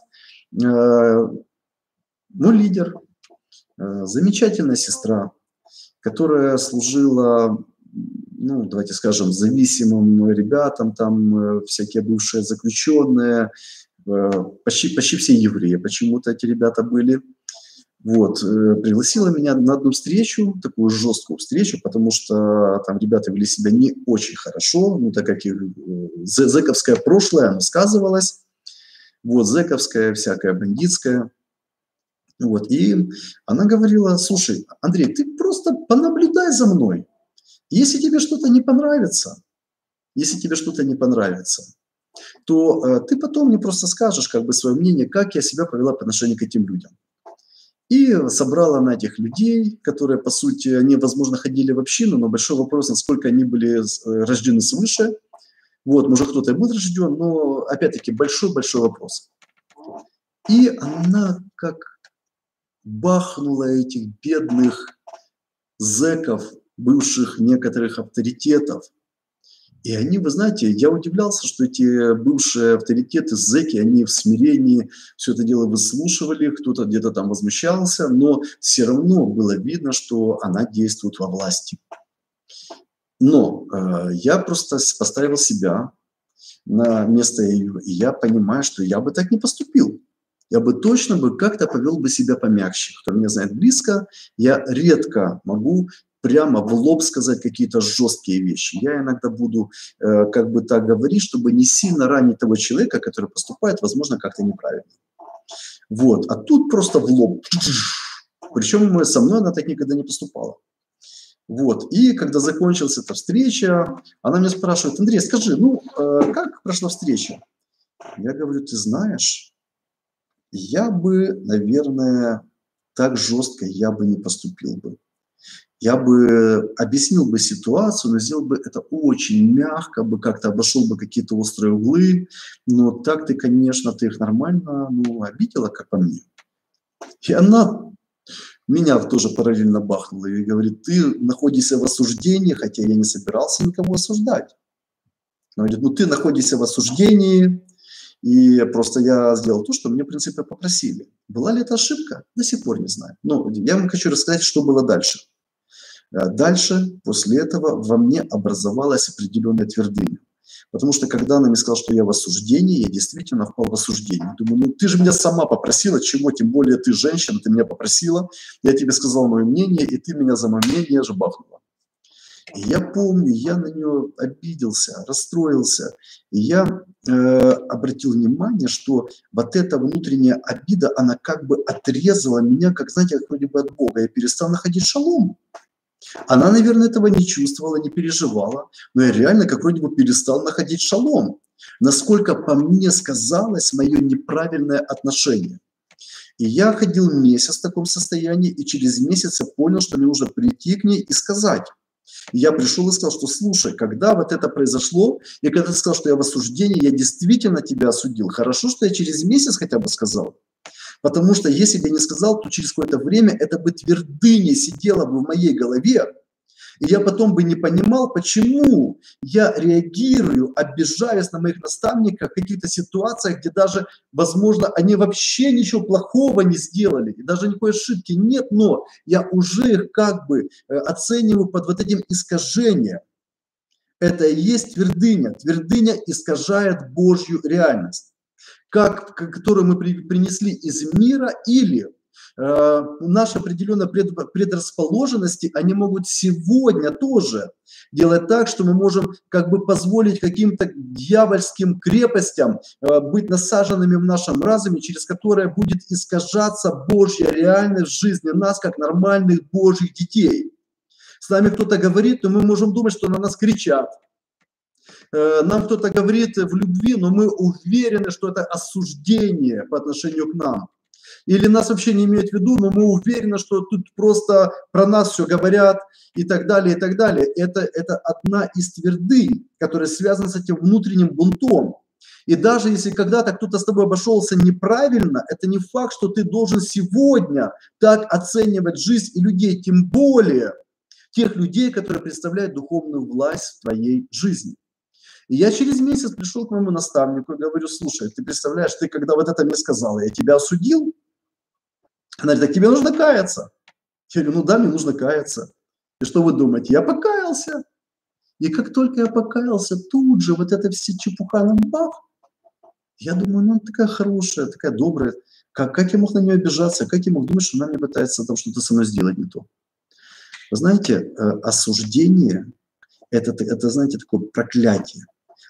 Speaker 1: мой лидер, замечательная сестра, которая служила, давайте скажем, зависимым ребятам, там всякие бывшие заключенные, почти все евреи, почему-то эти ребята были. Вот, пригласила меня на одну встречу, такую жесткую встречу, потому что там ребята вели себя не очень хорошо, так как их зэковское прошлое, оно сказывалось. вот, зэковская, всякая бандитская. Вот, и она говорила: слушай, Андрей, ты просто понаблюдай за мной. Если тебе что-то не понравится, если тебе что-то не понравится, то ты потом мне просто скажешь как бы свое мнение, как я себя повела по отношению к этим людям. И собрала на этих людей, которые, по сути, они, возможно, ходили в общину, но большой вопрос, насколько они были рождены свыше. Вот, может, кто-то и будет рожден, но, опять-таки, большой-большой вопрос. И она как бахнула этих бедных зэков, бывших некоторых авторитетов. И они, вы знаете, я удивлялся, что эти бывшие авторитеты, зэки, они в смирении все это дело выслушивали, кто-то где-то там возмущался, но все равно было видно, что она действует во власти. Но я просто поставил себя на место ее, и я понимаю, что я бы так не поступил. Я бы точно бы как-то повел бы себя помягче. Кто меня знает близко, я редко могу прямо в лоб сказать какие-то жесткие вещи. Я иногда буду как бы так говорить, чтобы не сильно ранить того человека, который поступает, возможно, как-то неправильно. Вот. А тут просто в лоб. Причем со мной она так никогда не поступала. Вот. И когда закончилась эта встреча, она меня спрашивает: Андрей, скажи, как прошла встреча? Я говорю: ты знаешь, я бы, наверное, так жестко я бы не поступил бы. Я бы объяснил бы ситуацию, но сделал бы это очень мягко, бы как-то обошел бы какие-то острые углы. Но так ты, конечно, ты их нормально обидела, как по мне. И она меня тоже параллельно бахнула и говорит: ты находишься в осуждении, хотя я не собирался никого осуждать. Она говорит: ты находишься в осуждении, и просто я сделал то, что мне, в принципе, попросили. Была ли это ошибка? До сих пор не знаю. Но я вам хочу рассказать, что было дальше. Дальше, после этого, во мне образовалась определенная твердыня. Потому что, когда она мне сказала, что я в осуждении, я действительно впал в осуждение. Думаю, ты же меня сама попросила, чего, тем более ты женщина, ты меня попросила, я тебе сказал мое мнение, и ты меня за мое мнение же бахнула. И я помню, я на нее обиделся, расстроился. И я обратил внимание, что вот эта внутренняя обида, она как бы отрезала меня, как, знаете, как вроде бы от Бога. Я перестал находить шалом. Она, наверное, этого не чувствовала, не переживала, но я реально как вроде бы перестал находить шалом. Насколько по мне сказалось мое неправильное отношение. И я ходил месяц в таком состоянии, и через месяц я понял, что мне нужно прийти к ней и сказать. И я пришел и сказал, что слушай, когда вот это произошло, и когда ты сказал, что я в осуждении, я действительно тебя осудил. Хорошо, что я через месяц хотя бы сказал. Потому что если бы я не сказал, то через какое-то время это бы твердыня сидела бы в моей голове, и я потом бы не понимал, почему я реагирую, обижаясь на моих наставников в каких-то ситуациях, где даже, возможно, они вообще ничего плохого не сделали, и даже никакой ошибки нет, но я уже их как бы оцениваю под вот этим искажением. Это и есть твердыня. Твердыня искажает Божью реальность, которую мы принесли из мира, или наши определенные предрасположенности, они могут сегодня тоже делать так, что мы можем как бы позволить каким-то дьявольским крепостям быть насаженными в нашем разуме, через которое будет искажаться Божья реальность в жизни нас, как нормальных Божьих детей. С нами кто-то говорит, но мы можем думать, что на нас кричат. Нам кто-то говорит в любви, но мы уверены, что это осуждение по отношению к нам. Или нас вообще не имеют в виду, но мы уверены, что тут просто про нас все говорят и так далее, и так далее. Это одна из твердынь, которая связана с этим внутренним бунтом. И даже если когда-то кто-то с тобой обошелся неправильно, это не факт, что ты должен сегодня так оценивать жизнь и людей, тем более тех людей, которые представляют духовную власть в твоей жизни. И я через месяц пришел к моему наставнику и говорю: слушай, ты представляешь, ты когда вот это мне сказала, я тебя осудил? Она говорит: так тебе нужно каяться. Я говорю: да, мне нужно каяться. И что вы думаете? Я покаялся. И как только я покаялся, тут же вот эта вся чепуха нам бах. Я думаю, она такая хорошая, такая добрая. Как я мог на нее обижаться? Как я мог думать, что она мне пытается там что-то со мной сделать не то? Вы знаете, осуждение – это, знаете, такое проклятие.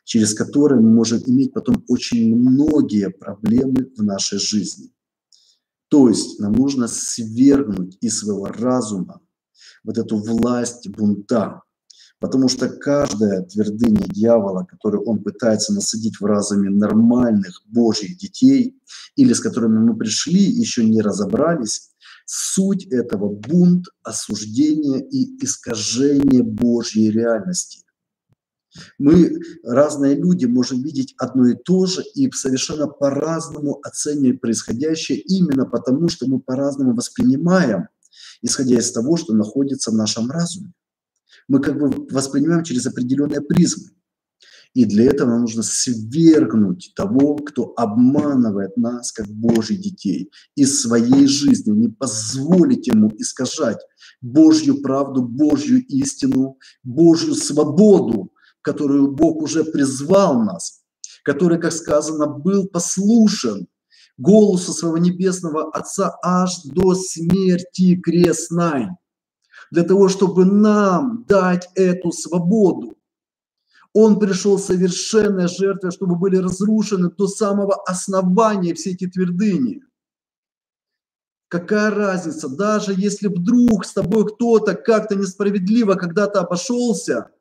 Speaker 1: через которые мы можем иметь потом очень многие проблемы в нашей жизни. То есть нам нужно свергнуть из своего разума вот эту власть бунта, потому что каждая твердыня дьявола, которую он пытается насадить в разуме нормальных Божьих детей, или с которыми мы пришли, еще не разобрались, суть этого бунт, осуждение и искажение Божьей реальности. Мы, разные люди, можем видеть одно и то же и совершенно по-разному оценивать происходящее, именно потому, что мы по-разному воспринимаем, исходя из того, что находится в нашем разуме. Мы как бы воспринимаем через определенные призмы. И для этого нам нужно свергнуть того, кто обманывает нас, как Божьих детей, из своей жизни, не позволить ему искажать Божью правду, Божью истину, Божью свободу, которую Бог уже призвал нас, который, как сказано, был послушен голосу своего небесного Отца аж до смерти крестной, для того, чтобы нам дать эту свободу. Он пришел совершенной жертвой, чтобы были разрушены до самого основания все эти твердыни. Какая разница, даже если вдруг с тобой кто-то как-то несправедливо когда-то обошелся,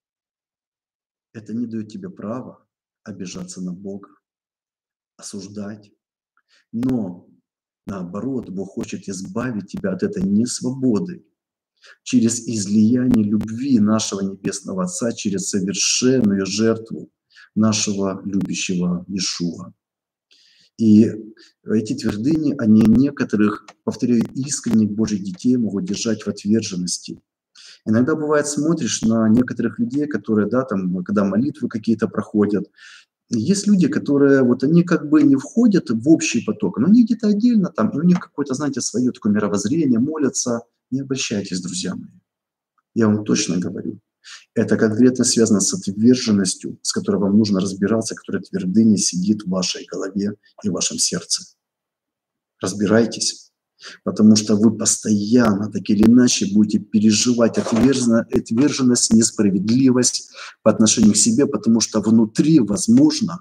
Speaker 1: это не дает тебе права обижаться на Бога, осуждать. Но наоборот, Бог хочет избавить тебя от этой несвободы через излияние любви нашего Небесного Отца, через совершенную жертву нашего любящего Иешуа. И эти твердыни, они некоторых, повторяю, искренних Божьих детей могут держать в отверженности. Иногда бывает, смотришь на некоторых людей, которые, да, там, когда молитвы какие-то проходят, есть люди, которые, вот они как бы не входят в общий поток, но они где-то отдельно там, и у них какое-то, знаете, свое такое мировоззрение, молятся. Не обольщайтесь, друзья мои. Я вам точно говорю. Это конкретно связано с отверженностью, с которой вам нужно разбираться, которая твердыня сидит в вашей голове и в вашем сердце. Разбирайтесь. Потому что вы постоянно, так или иначе, будете переживать отверженность, несправедливость по отношению к себе, потому что внутри, возможно,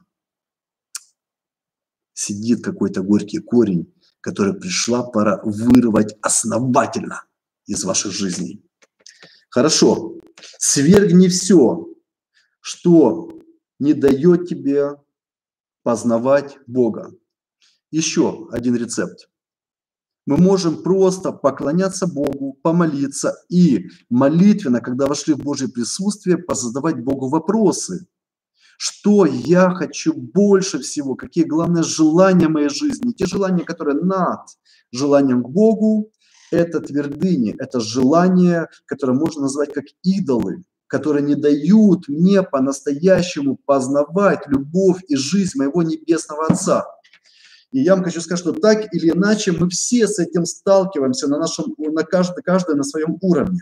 Speaker 1: сидит какой-то горький корень, который пришла пора вырвать основательно из ваших жизней. Хорошо. Свергни все, что не дает тебе познавать Бога. Еще один рецепт. Мы можем просто поклоняться Богу, помолиться и молитвенно, когда вошли в Божье присутствие, позадавать Богу вопросы. Что я хочу больше всего? Какие главные желания моей жизни? Те желания, которые над желанием к Богу, это твердыни, это желания, которые можно назвать как идолы, которые не дают мне по-настоящему познавать любовь и жизнь моего Небесного Отца. И я вам хочу сказать, что так или иначе мы все с этим сталкиваемся каждый на своем уровне.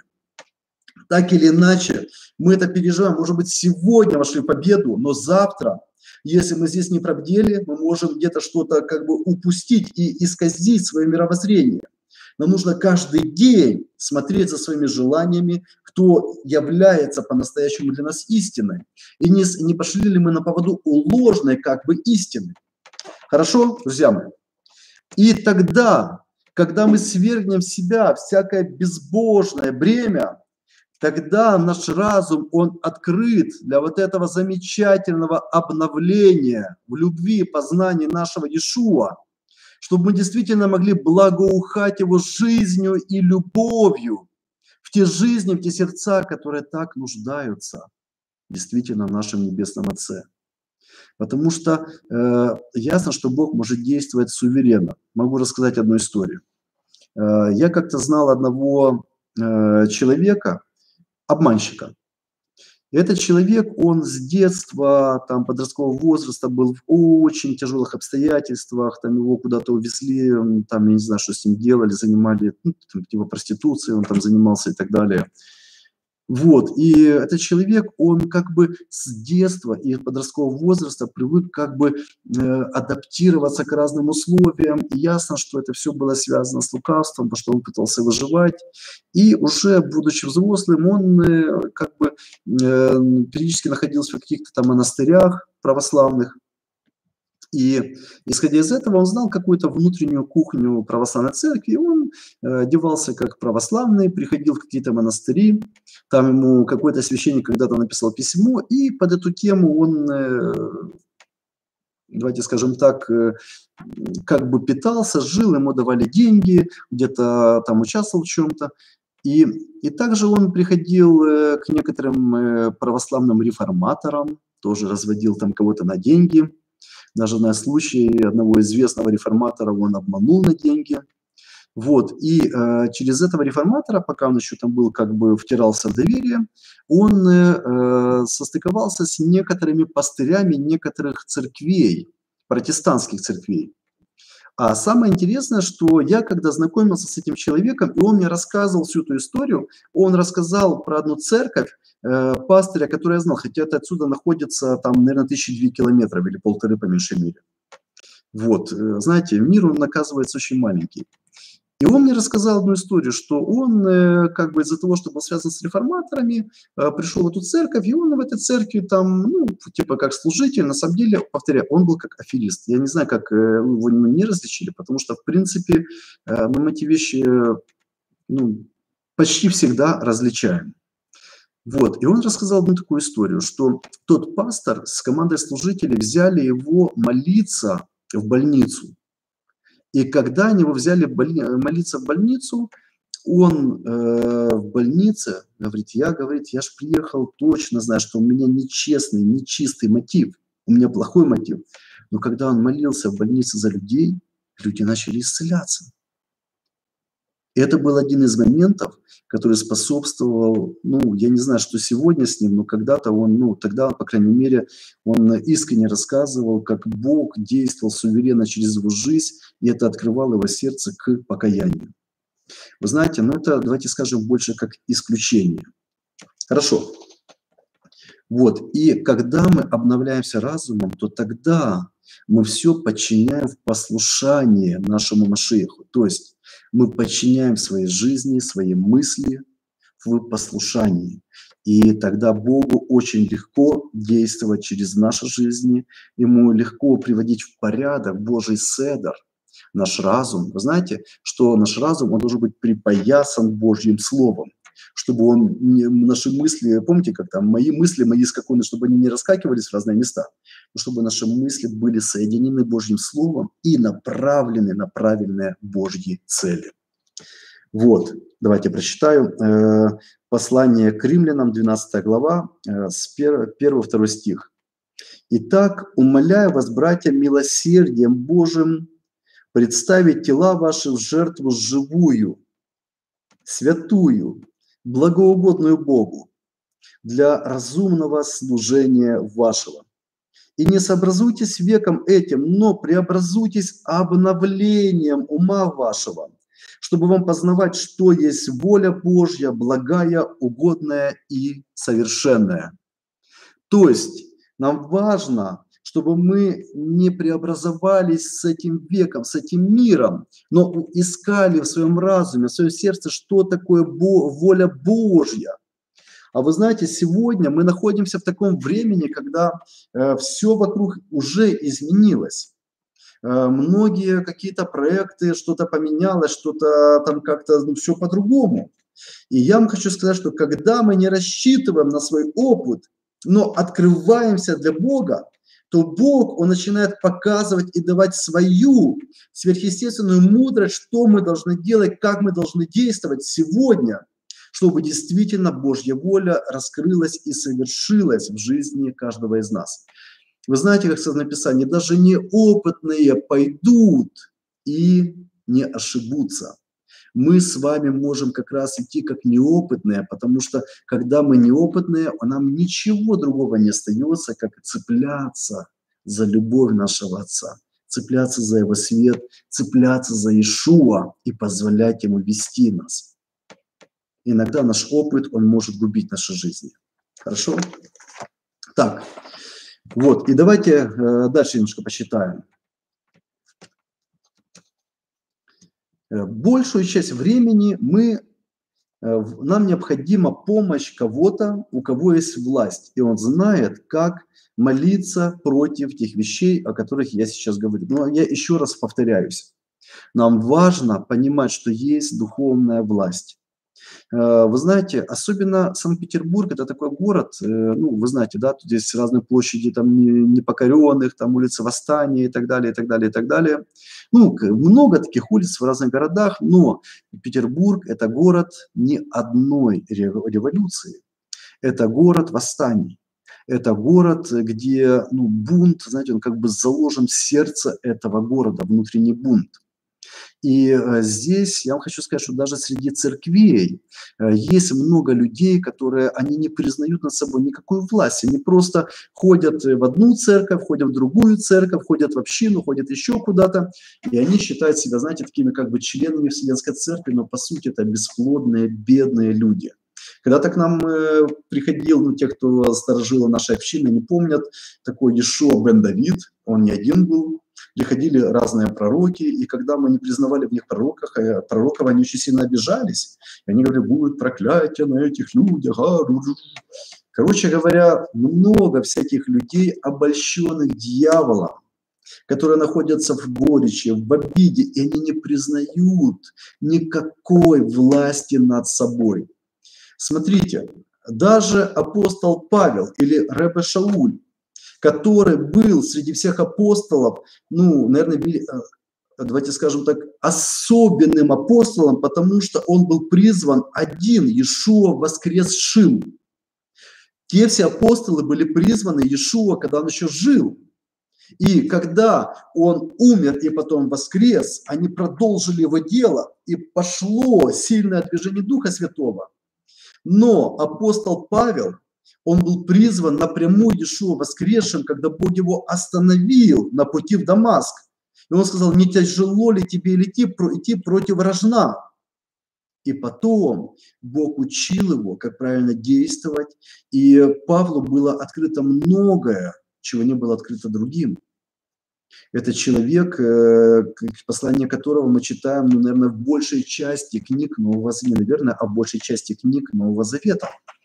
Speaker 1: Так или иначе мы это переживаем. Может быть, сегодня вошли в победу, но завтра, если мы здесь не пробдели, мы можем где-то что-то как бы упустить и исказить свое мировоззрение. Нам нужно каждый день смотреть за своими желаниями, кто является по-настоящему для нас истиной. И не пошли ли мы на поводу у ложной как бы истины. Хорошо, друзья мои? И тогда, когда мы свергнем в себя всякое безбожное бремя, тогда наш разум, он открыт для вот этого замечательного обновления в любви и познании нашего Иешуа, чтобы мы действительно могли благоухать Его жизнью и любовью в те жизни, в те сердца, которые так нуждаются действительно в нашем Небесном Отце. Потому что ясно, что Бог может действовать суверенно. Могу рассказать одну историю. Я как-то знал одного человека, обманщика. И этот человек, он с детства, там, подросткового возраста был в очень тяжелых обстоятельствах, там его куда-то увезли, там, я не знаю, что с ним делали, занимали, ну, там, типа проституцией он там занимался и так далее. Вот, и этот человек, он как бы с детства и подросткового возраста привык как бы адаптироваться к разным условиям. И ясно, что это все было связано с лукавством, потому что он пытался выживать. И уже будучи взрослым, он как бы периодически находился в каких-то там монастырях православных. И исходя из этого, он знал какую-то внутреннюю кухню православной церкви, и он одевался как православный, приходил в какие-то монастыри, там ему какой-то священник когда-то написал письмо, и под эту тему он, давайте скажем так, как бы питался, жил, ему давали деньги, где-то там участвовал в чем-то. И также он приходил к некоторым православным реформаторам, тоже разводил там кого-то на деньги. Даже на случай одного известного реформатора он обманул на деньги. Вот. И через этого реформатора, пока он еще там был, как бы втирался в доверие, он состыковался с некоторыми пастырями некоторых церквей, протестантских церквей. А самое интересное, что я, когда знакомился с этим человеком, и он мне рассказывал всю эту историю, он рассказал про одну церковь, пастыря, который я знал, хотя это отсюда находится, там, наверное, 1002 километра или 1,5 по меньшей мере. Вот, знаете, мир, он, оказывается, очень маленький. И он мне рассказал одну историю, что он как бы из-за того, что был связан с реформаторами, пришел в эту церковь, и он в этой церкви там, ну, типа как служитель, на самом деле, повторяю, он был как аферист. Я не знаю, как его не различили, потому что, в принципе, мы эти вещи ну, почти всегда различаем. Вот, и он рассказал одну такую историю, что тот пастор с командой служителей взяли его молиться в больницу. И когда они его взяли молиться в больницу, он в больнице говорит, я же приехал, точно знаю, что у меня нечестный, нечистый мотив, у меня плохой мотив. Но когда он молился в больнице за людей, люди начали исцеляться. И это был один из моментов, который способствовал, ну, я не знаю, что сегодня с ним, но когда-то он, ну, тогда, по крайней мере, он искренне рассказывал, как Бог действовал суверенно через его жизнь, и это открывало его сердце к покаянию. Вы знаете, ну, это, давайте скажем, больше как исключение. Хорошо. Вот, и когда мы обновляемся разумом, то тогда мы все подчиняем в послушание нашему Машиаху. То есть мы подчиняем своей жизни, свои мысли в послушании. И тогда Богу очень легко действовать через наши жизни, Ему легко приводить в порядок Божий седер, наш разум. Вы знаете, что наш разум, он должен быть припоясан Божьим Словом, чтобы он, наши мысли, помните, как там, мои мысли, мои скакуны, чтобы они не раскакивались в разные места, но чтобы наши мысли были соединены Божьим Словом и направлены на правильные Божьи цели. Вот, давайте прочитаю. Послание к римлянам, 12 глава, с 1-2 стих. «Итак, умоляю вас, братья, милосердием Божьим, представить тела ваши в жертву живую, святую, благоугодную Богу, для разумного служения вашего. И не сообразуйтесь веком этим, но преобразуйтесь обновлением ума вашего, чтобы вам познавать, что есть воля Божья, благая, угодная и совершенная». То есть нам важно, чтобы мы не преобразовались с этим веком, с этим миром, но искали в своем разуме, в своем сердце, что такое воля Божья. А вы знаете, сегодня мы находимся в таком времени, когда все вокруг уже изменилось. Многие какие-то проекты, что-то поменялось, что-то там как-то все по-другому. И я вам хочу сказать, что когда мы не рассчитываем на свой опыт, но открываемся для Бога, то Бог, Он начинает показывать и давать свою сверхъестественную мудрость, что мы должны делать, как мы должны действовать сегодня, чтобы действительно Божья воля раскрылась и совершилась в жизни каждого из нас. Вы знаете, как сказано в Писании, даже неопытные пойдут и не ошибутся. Мы с вами можем как раз идти как неопытные, потому что когда мы неопытные, нам ничего другого не остается, как цепляться за любовь нашего Отца, цепляться за Его свет, цепляться за Иешуа и позволять Ему вести нас. Иногда наш опыт, он может губить наши жизни. Хорошо? Так, вот, и давайте дальше немножко посчитаем. Большую часть времени нам необходима помощь кого-то, у кого есть власть, и он знает, как молиться против тех вещей, о которых я сейчас говорю. Но я еще раз повторяюсь. Нам важно понимать, что есть духовная власть. Вы знаете, особенно Санкт-Петербург – это такой город, ну, вы знаете, да, тут есть разные площади там непокоренных, там улицы Восстания и так далее, и так далее, и так далее. Ну, много таких улиц в разных городах, но Петербург – это город не одной революции, это город восстаний. Это город, где бунт, знаете, он как бы заложен в сердце этого города, внутренний бунт. И здесь я вам хочу сказать, что даже среди церквей есть много людей, они не признают над собой никакую власть. Они просто ходят в одну церковь, ходят в другую церковь, ходят в общину, ходят еще куда-то. И они считают себя, знаете, такими как бы членами Вселенской Церкви, но по сути это бесплодные, бедные люди. Когда-то к нам приходил, те, кто сторожила нашей общины, не помнят, такой Ешуа бен Давид, он не один был. Приходили разные пророки, и когда мы не признавали в них пророков, они очень сильно обижались. И они говорили, будет проклятие на этих людях. Короче говоря, много всяких людей, обольщенных дьяволом, которые находятся в горечи, в обиде, и они не признают никакой власти над собой. Смотрите, даже апостол Павел или Ребе Шауль, который был среди всех апостолов, наверное, давайте скажем так, особенным апостолом, потому что он был призван один, Иешуа воскресшим. Те все апостолы были призваны Иешуа, когда он еще жил. И когда он умер и потом воскрес, они продолжили его дело, и пошло сильное движение Духа Святого. Но апостол Павел, он был призван напрямую Иешуа воскресшим, когда Бог его остановил на пути в Дамаск. И он сказал, не тяжело ли тебе идти против вражна? И потом Бог учил его, как правильно действовать. И Павлу было открыто многое, чего не было открыто другим. Это человек, послание которого мы читаем, наверное, в большей части книг Нового Завета, наверное, а в большей части книг Нового Завета.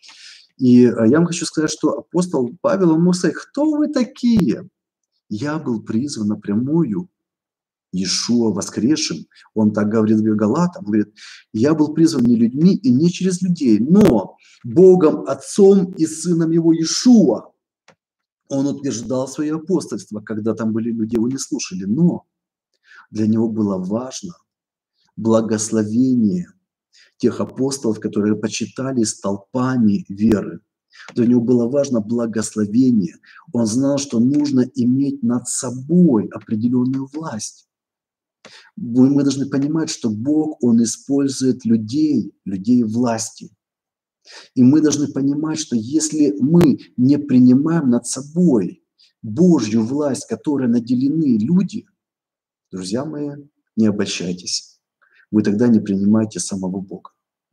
Speaker 1: И я вам хочу сказать, что апостол Павел, он мог сказать, кто вы такие? Я был призван напрямую Иешуа воскресшим. Он так говорит Галатам, говорит, я был призван не людьми и не через людей, но Богом Отцом и Сыном Его Иешуа. Он утверждал свое апостольство, когда там были люди, его не слушали, но для него было важно благословение тех апостолов, которые почитали столпами веры. Для него было важно благословение. Он знал, что нужно иметь над собой определенную власть. Мы должны понимать, что Бог, Он использует людей власти. И мы должны понимать, что если мы не принимаем над собой Божью власть, которой наделены люди, друзья мои, не обольщайтесь. Вы тогда не принимаете самого Бога.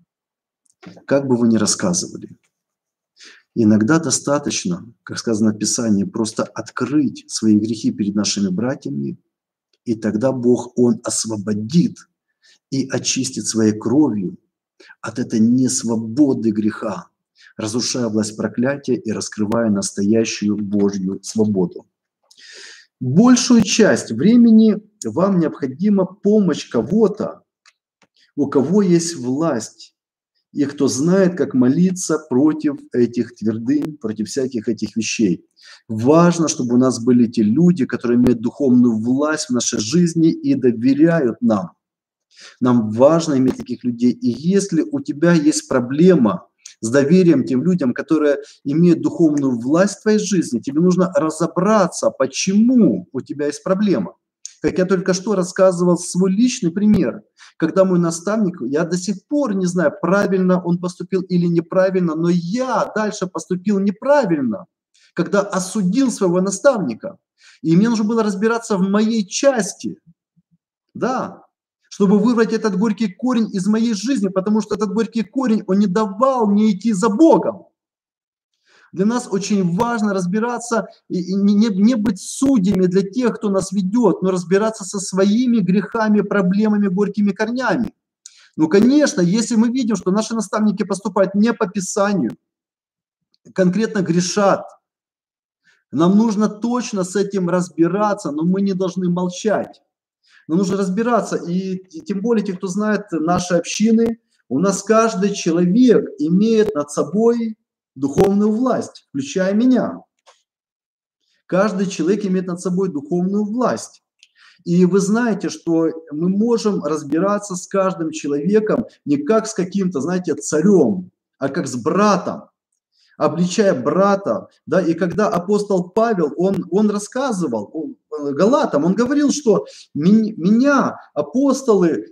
Speaker 1: Как бы вы ни рассказывали, иногда достаточно, как сказано в Писании, просто открыть свои грехи перед нашими братьями, и тогда Бог, Он освободит и очистит своей кровью от этой несвободы греха, разрушая власть проклятия и раскрывая настоящую Божью свободу. Большую часть времени вам необходима помощь кого-то, у кого есть власть, и кто знает, как молиться против этих твердынь, против всяких этих вещей. Важно, чтобы у нас были те люди, которые имеют духовную власть в нашей жизни и доверяют нам. Нам важно иметь таких людей. И если у тебя есть проблема с доверием тем людям, которые имеют духовную власть в твоей жизни, тебе нужно разобраться, почему у тебя есть проблема. Как я только что рассказывал свой личный пример, когда мой наставник, я до сих пор не знаю, правильно он поступил или неправильно, но я дальше поступил неправильно, когда осудил своего наставника. И мне нужно было разбираться в моей части. Да. чтобы вырвать этот горький корень из моей жизни, потому что этот горький корень, он не давал мне идти за Богом. Для нас очень важно разбираться и не быть судьями для тех, кто нас ведет, но разбираться со своими грехами, проблемами, горькими корнями. Ну, конечно, если мы видим, что наши наставники поступают не по Писанию, конкретно грешат, нам нужно точно с этим разбираться, но мы не должны молчать. Нам нужно разбираться, и тем более те, кто знает наши общины, у нас каждый человек имеет над собой духовную власть, включая меня. Каждый человек имеет над собой духовную власть. И вы знаете, что мы можем разбираться с каждым человеком не как с каким-то, знаете, царем, а как с братом, обличая брата. Да? И когда апостол Павел, он рассказывал Галатам, он говорил, что меня апостолы,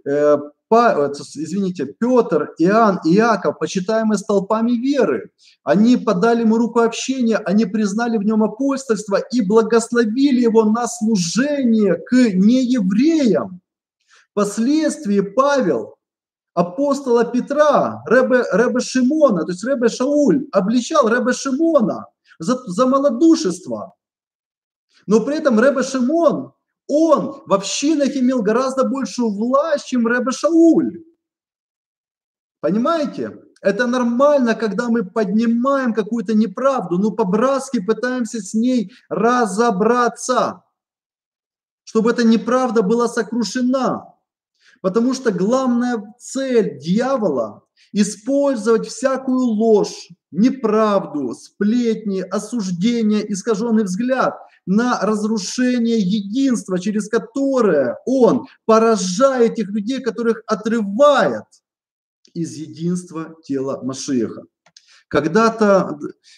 Speaker 1: Петр, Иоанн, Иаков, почитаемые столпами веры, они подали ему руку общения, они признали в нем апостольство и благословили его на служение к неевреям. Впоследствии Павел апостола Петра, Ребе Шимона, то есть Ребе Шауль, обличал Ребе Шимона за малодушество. Но при этом Ребе Шимон, он в общинах имел гораздо большую власть, чем Ребе Шауль. Понимаете? Это нормально, когда мы поднимаем какую-то неправду, но по-братски пытаемся с ней разобраться, чтобы эта неправда была сокрушена. Потому что главная цель дьявола – использовать всякую ложь, неправду, сплетни, осуждение, искаженный взгляд на разрушение единства, через которое он поражает тех людей, которых отрывает из единства тела Машиаха. Когда-то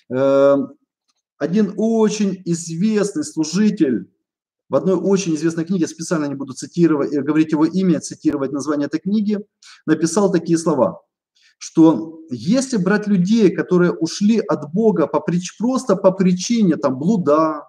Speaker 1: один очень известный служитель в одной очень известной книге, специально не буду цитировать, говорить его имя, цитировать название этой книги, написал такие слова, что если брать людей, которые ушли от Бога просто по причине там, блуда,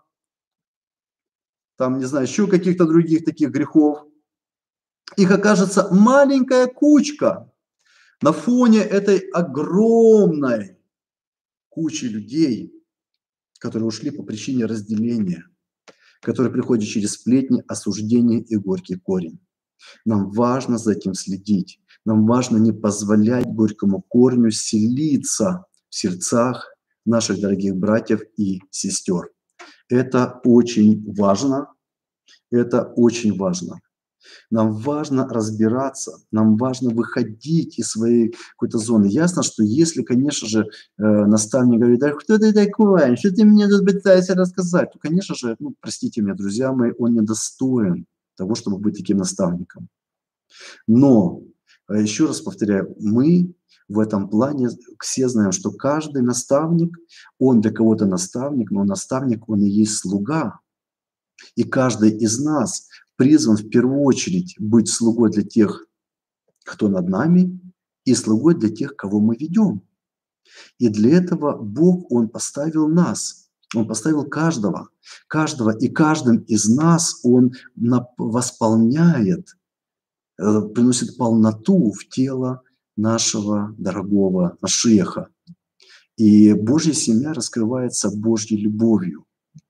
Speaker 1: там, не знаю, еще каких-то других таких грехов, их окажется маленькая кучка на фоне этой огромной кучи людей, которые ушли по причине разделения, которые приходят через сплетни, осуждение и горький корень. Нам важно за этим следить. Нам важно не позволять горькому корню селиться в сердцах наших дорогих братьев и сестер. Это очень важно. Это очень важно. Нам важно разбираться, нам важно выходить из своей какой-то зоны. Ясно, что если, конечно же, наставник говорит, да кто ты такой, что ты мне тут пытаешься рассказать, то, конечно же, ну, простите меня, друзья мои, он недостоин того, чтобы быть таким наставником. Но, еще раз повторяю, мы в этом плане все знаем, что каждый наставник, он для кого-то наставник, но наставник, он и есть слуга. И каждый из нас призван в первую очередь быть слугой для тех, кто над нами, и слугой для тех, кого мы ведем. И для этого Бог, Он поставил нас, Он поставил каждого, и каждым из нас Он восполняет, приносит полноту в тело нашего дорогого Машиаха. И Божья семья раскрывается Божьей любовью.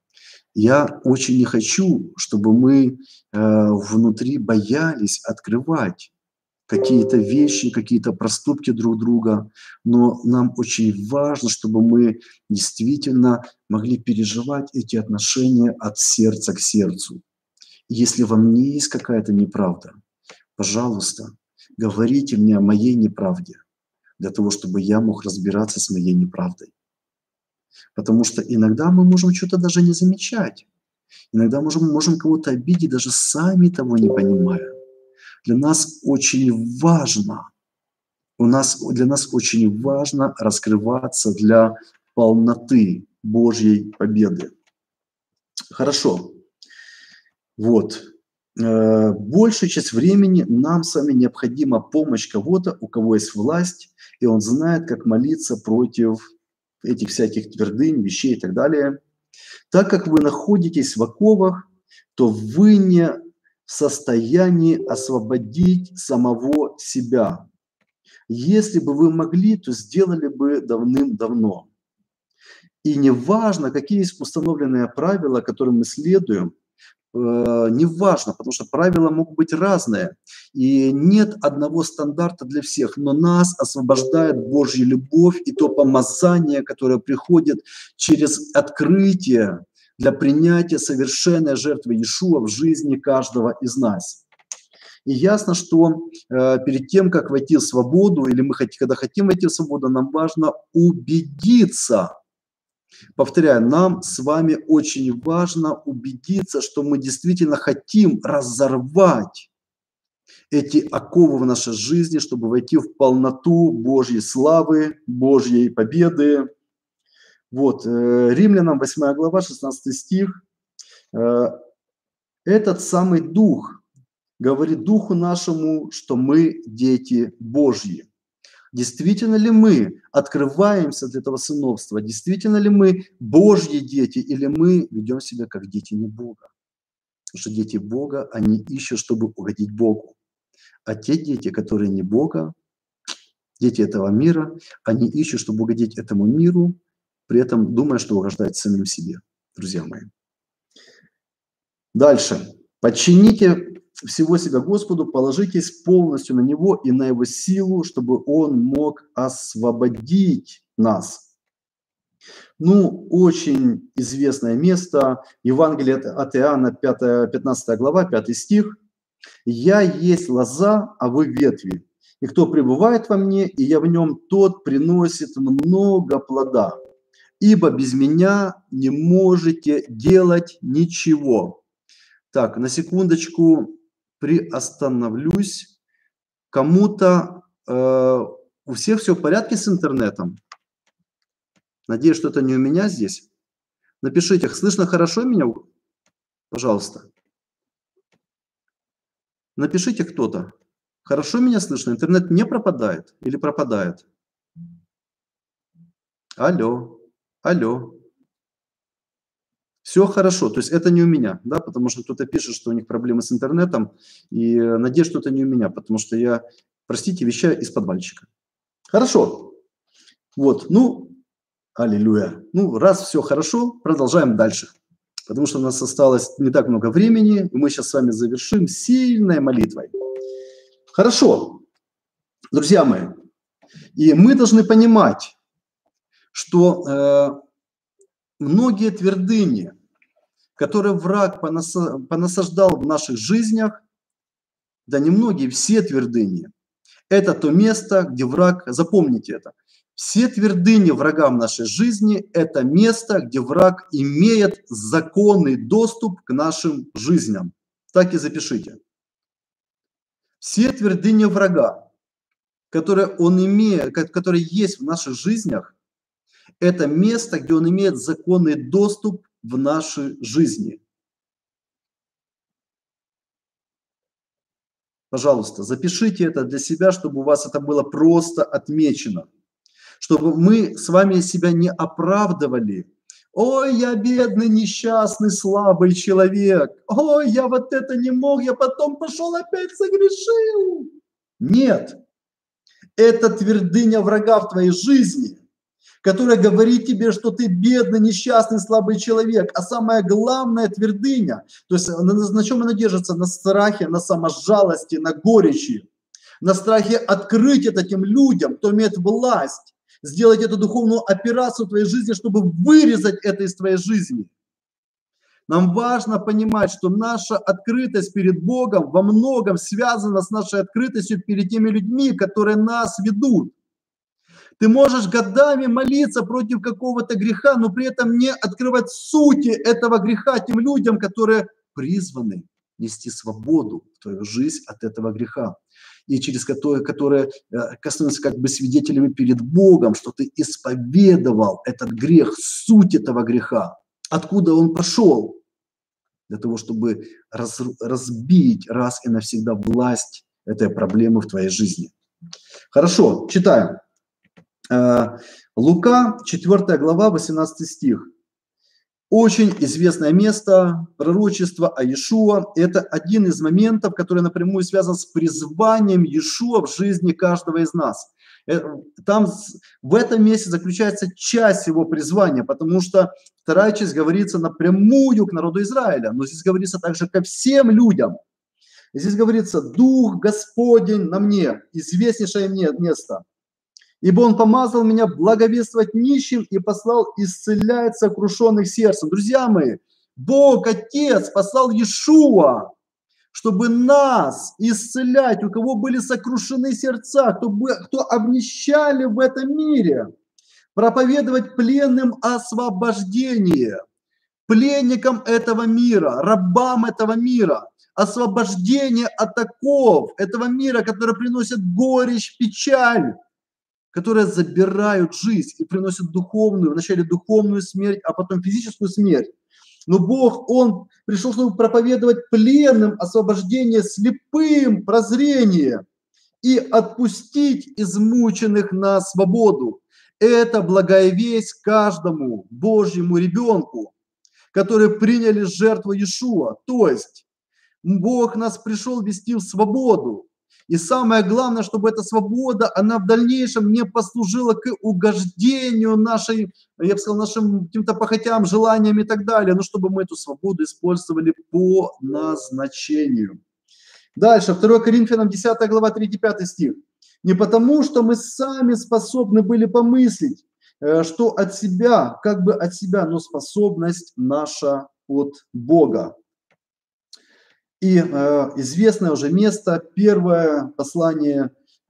Speaker 1: Я очень не хочу, чтобы мы внутри боялись открывать какие-то вещи, какие-то проступки друг друга, но нам очень важно, чтобы мы действительно могли переживать эти отношения от сердца к сердцу. Если во мне есть какая-то неправда, пожалуйста, говорите мне о моей неправде, для того, чтобы я мог разбираться с моей неправдой. Потому что иногда мы можем что-то даже не замечать. Иногда можем кого-то обидеть, даже сами того не понимая. Для нас очень важно, для нас очень важно раскрываться для полноты Божьей победы. Хорошо. Вот. Большую часть времени нам с вами необходима помощь кого-то, у кого есть власть, и он знает, как молиться против этих всяких твердынь, вещей и так далее. Так как вы находитесь в оковах, то вы не в состоянии освободить самого себя. Если бы вы могли, то сделали бы давным-давно. И неважно, какие есть установленные правила, которым мы следуем, неважно, потому что правила могут быть разные. И нет одного стандарта для всех, но нас освобождает Божья любовь и то помазание, которое приходит через открытие для принятия совершенной жертвы Иешуа в жизни каждого из нас. И ясно, что перед тем, как войти в свободу, или мы когда хотим войти в свободу, нам важно убедиться. Повторяю, нам с вами очень важно убедиться, что мы действительно хотим разорвать эти оковы в нашей жизни, чтобы войти в полноту Божьей славы, Божьей победы. Вот, Римлянам 8 глава, 16 стих. Этот самый Дух говорит Духу нашему, что мы дети Божьи. Действительно ли мы открываемся для этого сыновства? Действительно ли мы Божьи дети? Или мы ведем себя как дети не Бога? Потому что дети Бога, они ищут, чтобы угодить Богу. А те дети, которые не Бога, дети этого мира, они ищут, чтобы угодить этому миру, при этом думая, что угождать самим себе, друзья мои. Дальше. Подчините всего себя Господу, положитесь полностью на Него и на Его силу, чтобы Он мог освободить нас. Ну, очень известное место, Евангелие от Иоанна, 15 глава, 5 стих. «Я есть лоза, а вы ветви, и кто пребывает во мне, и я в нем, тот приносит много плода, ибо без меня не можете делать ничего». Так, на секундочку приостановлюсь. Кому-то, у всех все в порядке с интернетом? Надеюсь, что это не у меня здесь. Напишите, слышно хорошо меня? Пожалуйста. Напишите кто-то. Хорошо меня слышно? Интернет не пропадает или пропадает? Алло, алло. Все хорошо, то есть это не у меня, да, потому что кто-то пишет, что у них проблемы с интернетом, и надеюсь, что это не у меня, потому что я, простите, вещаю из подвальчика. Хорошо, вот, ну, аллилуйя. Ну, раз все хорошо, продолжаем дальше, потому что у нас осталось не так много времени, и мы сейчас с вами завершим сильной молитвой. Хорошо, друзья мои, и мы должны понимать, что многие твердыни, которые враг понасаждал в наших жизнях, да не многие, все твердыни, это то место, где враг, запомните это, все твердыни врага в нашей жизни – это место, где враг имеет законный доступ к нашим жизням. Так и запишите. Все твердыни врага, которые есть в наших жизнях, это место, где он имеет законный доступ в нашей жизни. Пожалуйста, запишите это для себя, чтобы у вас это было просто отмечено. Чтобы мы с вами себя не оправдывали. Ой, я бедный, несчастный, слабый человек. Ой, я вот это не мог, я потом пошел опять согрешил. Нет, это твердыня врага в твоей жизни, которая говорит тебе, что ты бедный, несчастный, слабый человек. А самая главная твердыня, то есть на чем она держится? На страхе, на саможалости, на горечи, на страхе открыть это тем людям, кто имеет власть, сделать эту духовную операцию в твоей жизни, чтобы вырезать это из твоей жизни. Нам важно понимать, что наша открытость перед Богом во многом связана с нашей открытостью перед теми людьми, которые нас ведут. Ты можешь годами молиться против какого-то греха, но при этом не открывать сути этого греха тем людям, которые призваны нести свободу в твою жизнь от этого греха. И через которые становятся как бы свидетелями перед Богом, что ты исповедовал этот грех, суть этого греха, откуда он пошел, для того, чтобы разбить раз и навсегда власть этой проблемы в твоей жизни. Хорошо, читаем. Лука, 4 глава, 18 стих. Очень известное место, пророчество о Иешуа. Это один из моментов, который напрямую связан с призванием Иешуа в жизни каждого из нас. Там в этом месте заключается часть его призвания, потому что вторая часть говорится напрямую к народу Израиля, но здесь говорится также ко всем людям. Здесь говорится: «Дух Господень на мне», известнейшее место. «Ибо Он помазал меня благовествовать нищим и послал исцелять сокрушенных сердцем». Друзья мои, Бог Отец послал Иешуа, чтобы нас исцелять, у кого были сокрушены сердца, кто обнищали в этом мире, проповедовать пленным освобождение, пленникам этого мира, рабам этого мира, освобождение от оков этого мира, которые приносят горечь, печаль, которые забирают жизнь и приносят духовную, вначале духовную смерть, а потом физическую смерть. Но Бог, Он пришел, чтобы проповедовать пленным освобождение, слепым прозрение и отпустить измученных на свободу. Это благая весть каждому Божьему ребенку, которые приняли жертву Иешуа. То есть Бог нас пришел вести в свободу. И самое главное, чтобы эта свобода, она в дальнейшем не послужила к угождению нашей, я бы сказал, нашим каким-то похотям, желаниям и так далее, но чтобы мы эту свободу использовали по назначению. Дальше, 2 Коринфянам 10 глава, 3-5 стих. «Не потому, что мы сами способны были помыслить, что от себя, как бы от себя, но способность наша от Бога». И известное уже место, первое послание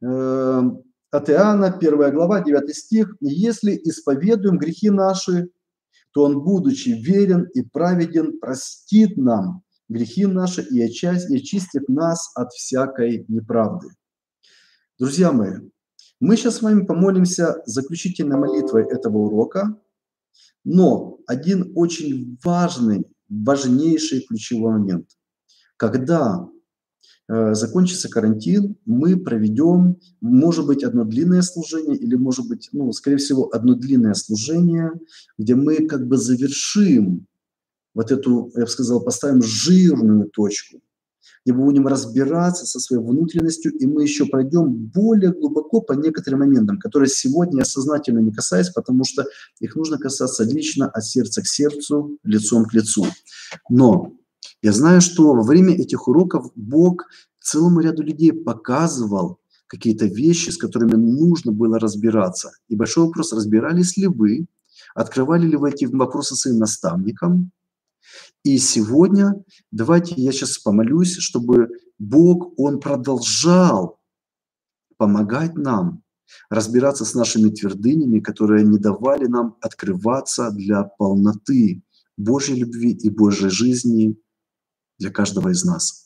Speaker 1: от Иоанна, 1 глава, 9 стих. «Если исповедуем грехи наши, то Он, будучи верен и праведен, простит нам грехи наши и очистит нас от всякой неправды». Друзья мои, мы сейчас с вами помолимся заключительной молитвой этого урока, но один очень важнейший ключевой момент. Когда закончится карантин, мы проведем, может быть, одно длинное служение или, может быть, скорее всего, одно длинное служение, где мы как бы завершим вот эту, я бы сказал, поставим жирную точку, где мы будем разбираться со своей внутренностью, и мы еще пройдем более глубоко по некоторым моментам, которые сегодня я сознательно не касаюсь, потому что их нужно касаться лично от сердца к сердцу, лицом к лицу. Но я знаю, что во время этих уроков Бог целому ряду людей показывал какие-то вещи, с которыми нужно было разбираться. И большой вопрос: разбирались ли вы, открывали ли вы эти вопросы своим наставникам? И сегодня давайте я сейчас помолюсь, чтобы Бог, Он продолжал помогать нам разбираться с нашими твердынями, которые не давали нам открываться для полноты Божьей любви и Божьей жизни для каждого из нас.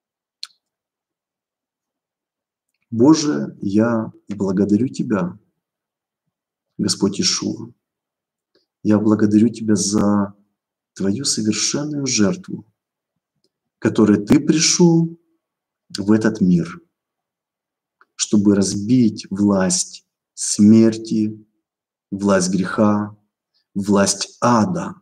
Speaker 1: Боже, я благодарю Тебя, Господь Иешуа. Я благодарю Тебя за Твою совершенную жертву, которой Ты пришел в этот мир, чтобы разбить власть смерти, власть греха, власть ада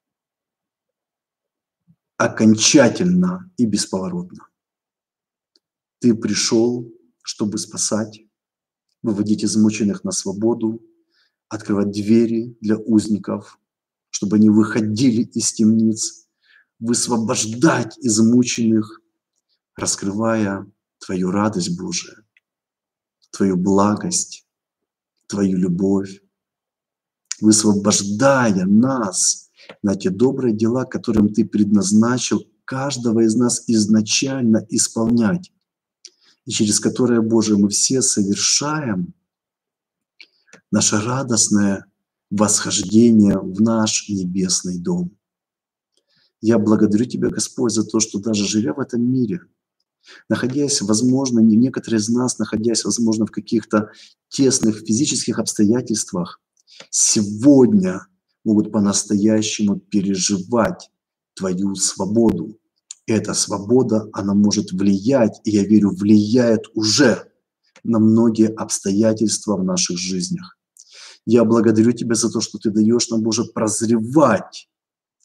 Speaker 1: окончательно и бесповоротно. Ты пришел, чтобы спасать, выводить измученных на свободу, открывать двери для узников, чтобы они выходили из темниц, высвобождать измученных, раскрывая Твою радость, Божия, Твою благость, Твою любовь, высвобождая нас на те добрые дела, которым Ты предназначил каждого из нас изначально исполнять, и через которые, Боже, мы все совершаем наше радостное восхождение в наш небесный дом. Я благодарю Тебя, Господь, за то, что даже живя в этом мире, находясь, возможно, некоторые из нас, находясь, возможно, в каких-то тесных физических обстоятельствах, сегодня могут по-настоящему переживать Твою свободу. И эта свобода, она может влиять, и я верю, влияет уже на многие обстоятельства в наших жизнях. Я благодарю Тебя за то, что Ты даешь нам, Боже, прозревать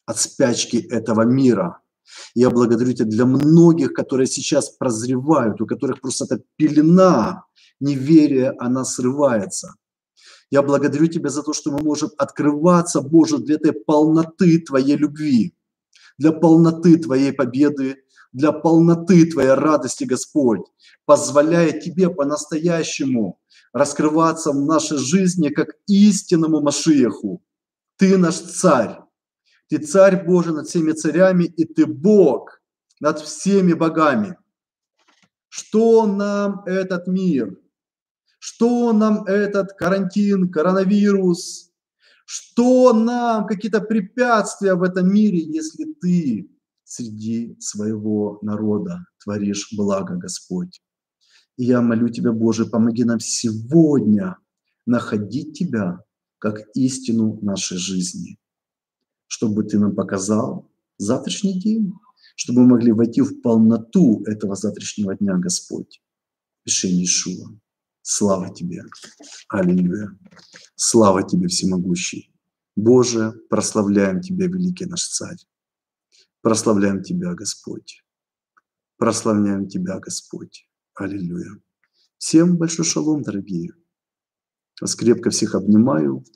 Speaker 1: от спячки этого мира. Я благодарю Тебя для многих, которые сейчас прозревают, у которых просто эта пелена неверия, она срывается. Я благодарю Тебя за то, что мы можем открываться, Боже, для этой полноты Твоей любви, для полноты Твоей победы, для полноты Твоей радости, Господь, позволяя Тебе по-настоящему раскрываться в нашей жизни как истинному Машиаху. Ты наш царь. Ты царь Божий над всеми царями, и Ты Бог над всеми богами. Что нам этот мир? Что нам этот карантин, коронавирус? Что нам какие-то препятствия в этом мире, если Ты среди своего народа творишь благо, Господь? И я молю Тебя, Боже, помоги нам сегодня находить Тебя как истину нашей жизни, чтобы Ты нам показал завтрашний день, чтобы мы могли войти в полноту этого завтрашнего дня, Господь. Пиши, Иешуа. Слава Тебе. Аллилуйя. Слава Тебе, всемогущий. Боже, прославляем Тебя, великий наш Царь. Прославляем Тебя, Господь. Прославляем Тебя, Господь. Аллилуйя. Всем большой шалом, дорогие. Вас крепко всех обнимаю.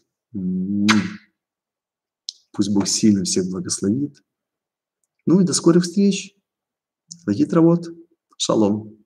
Speaker 1: Пусть Бог сильно всех благословит. Ну и до скорых встреч. Лагит равот. Шалом.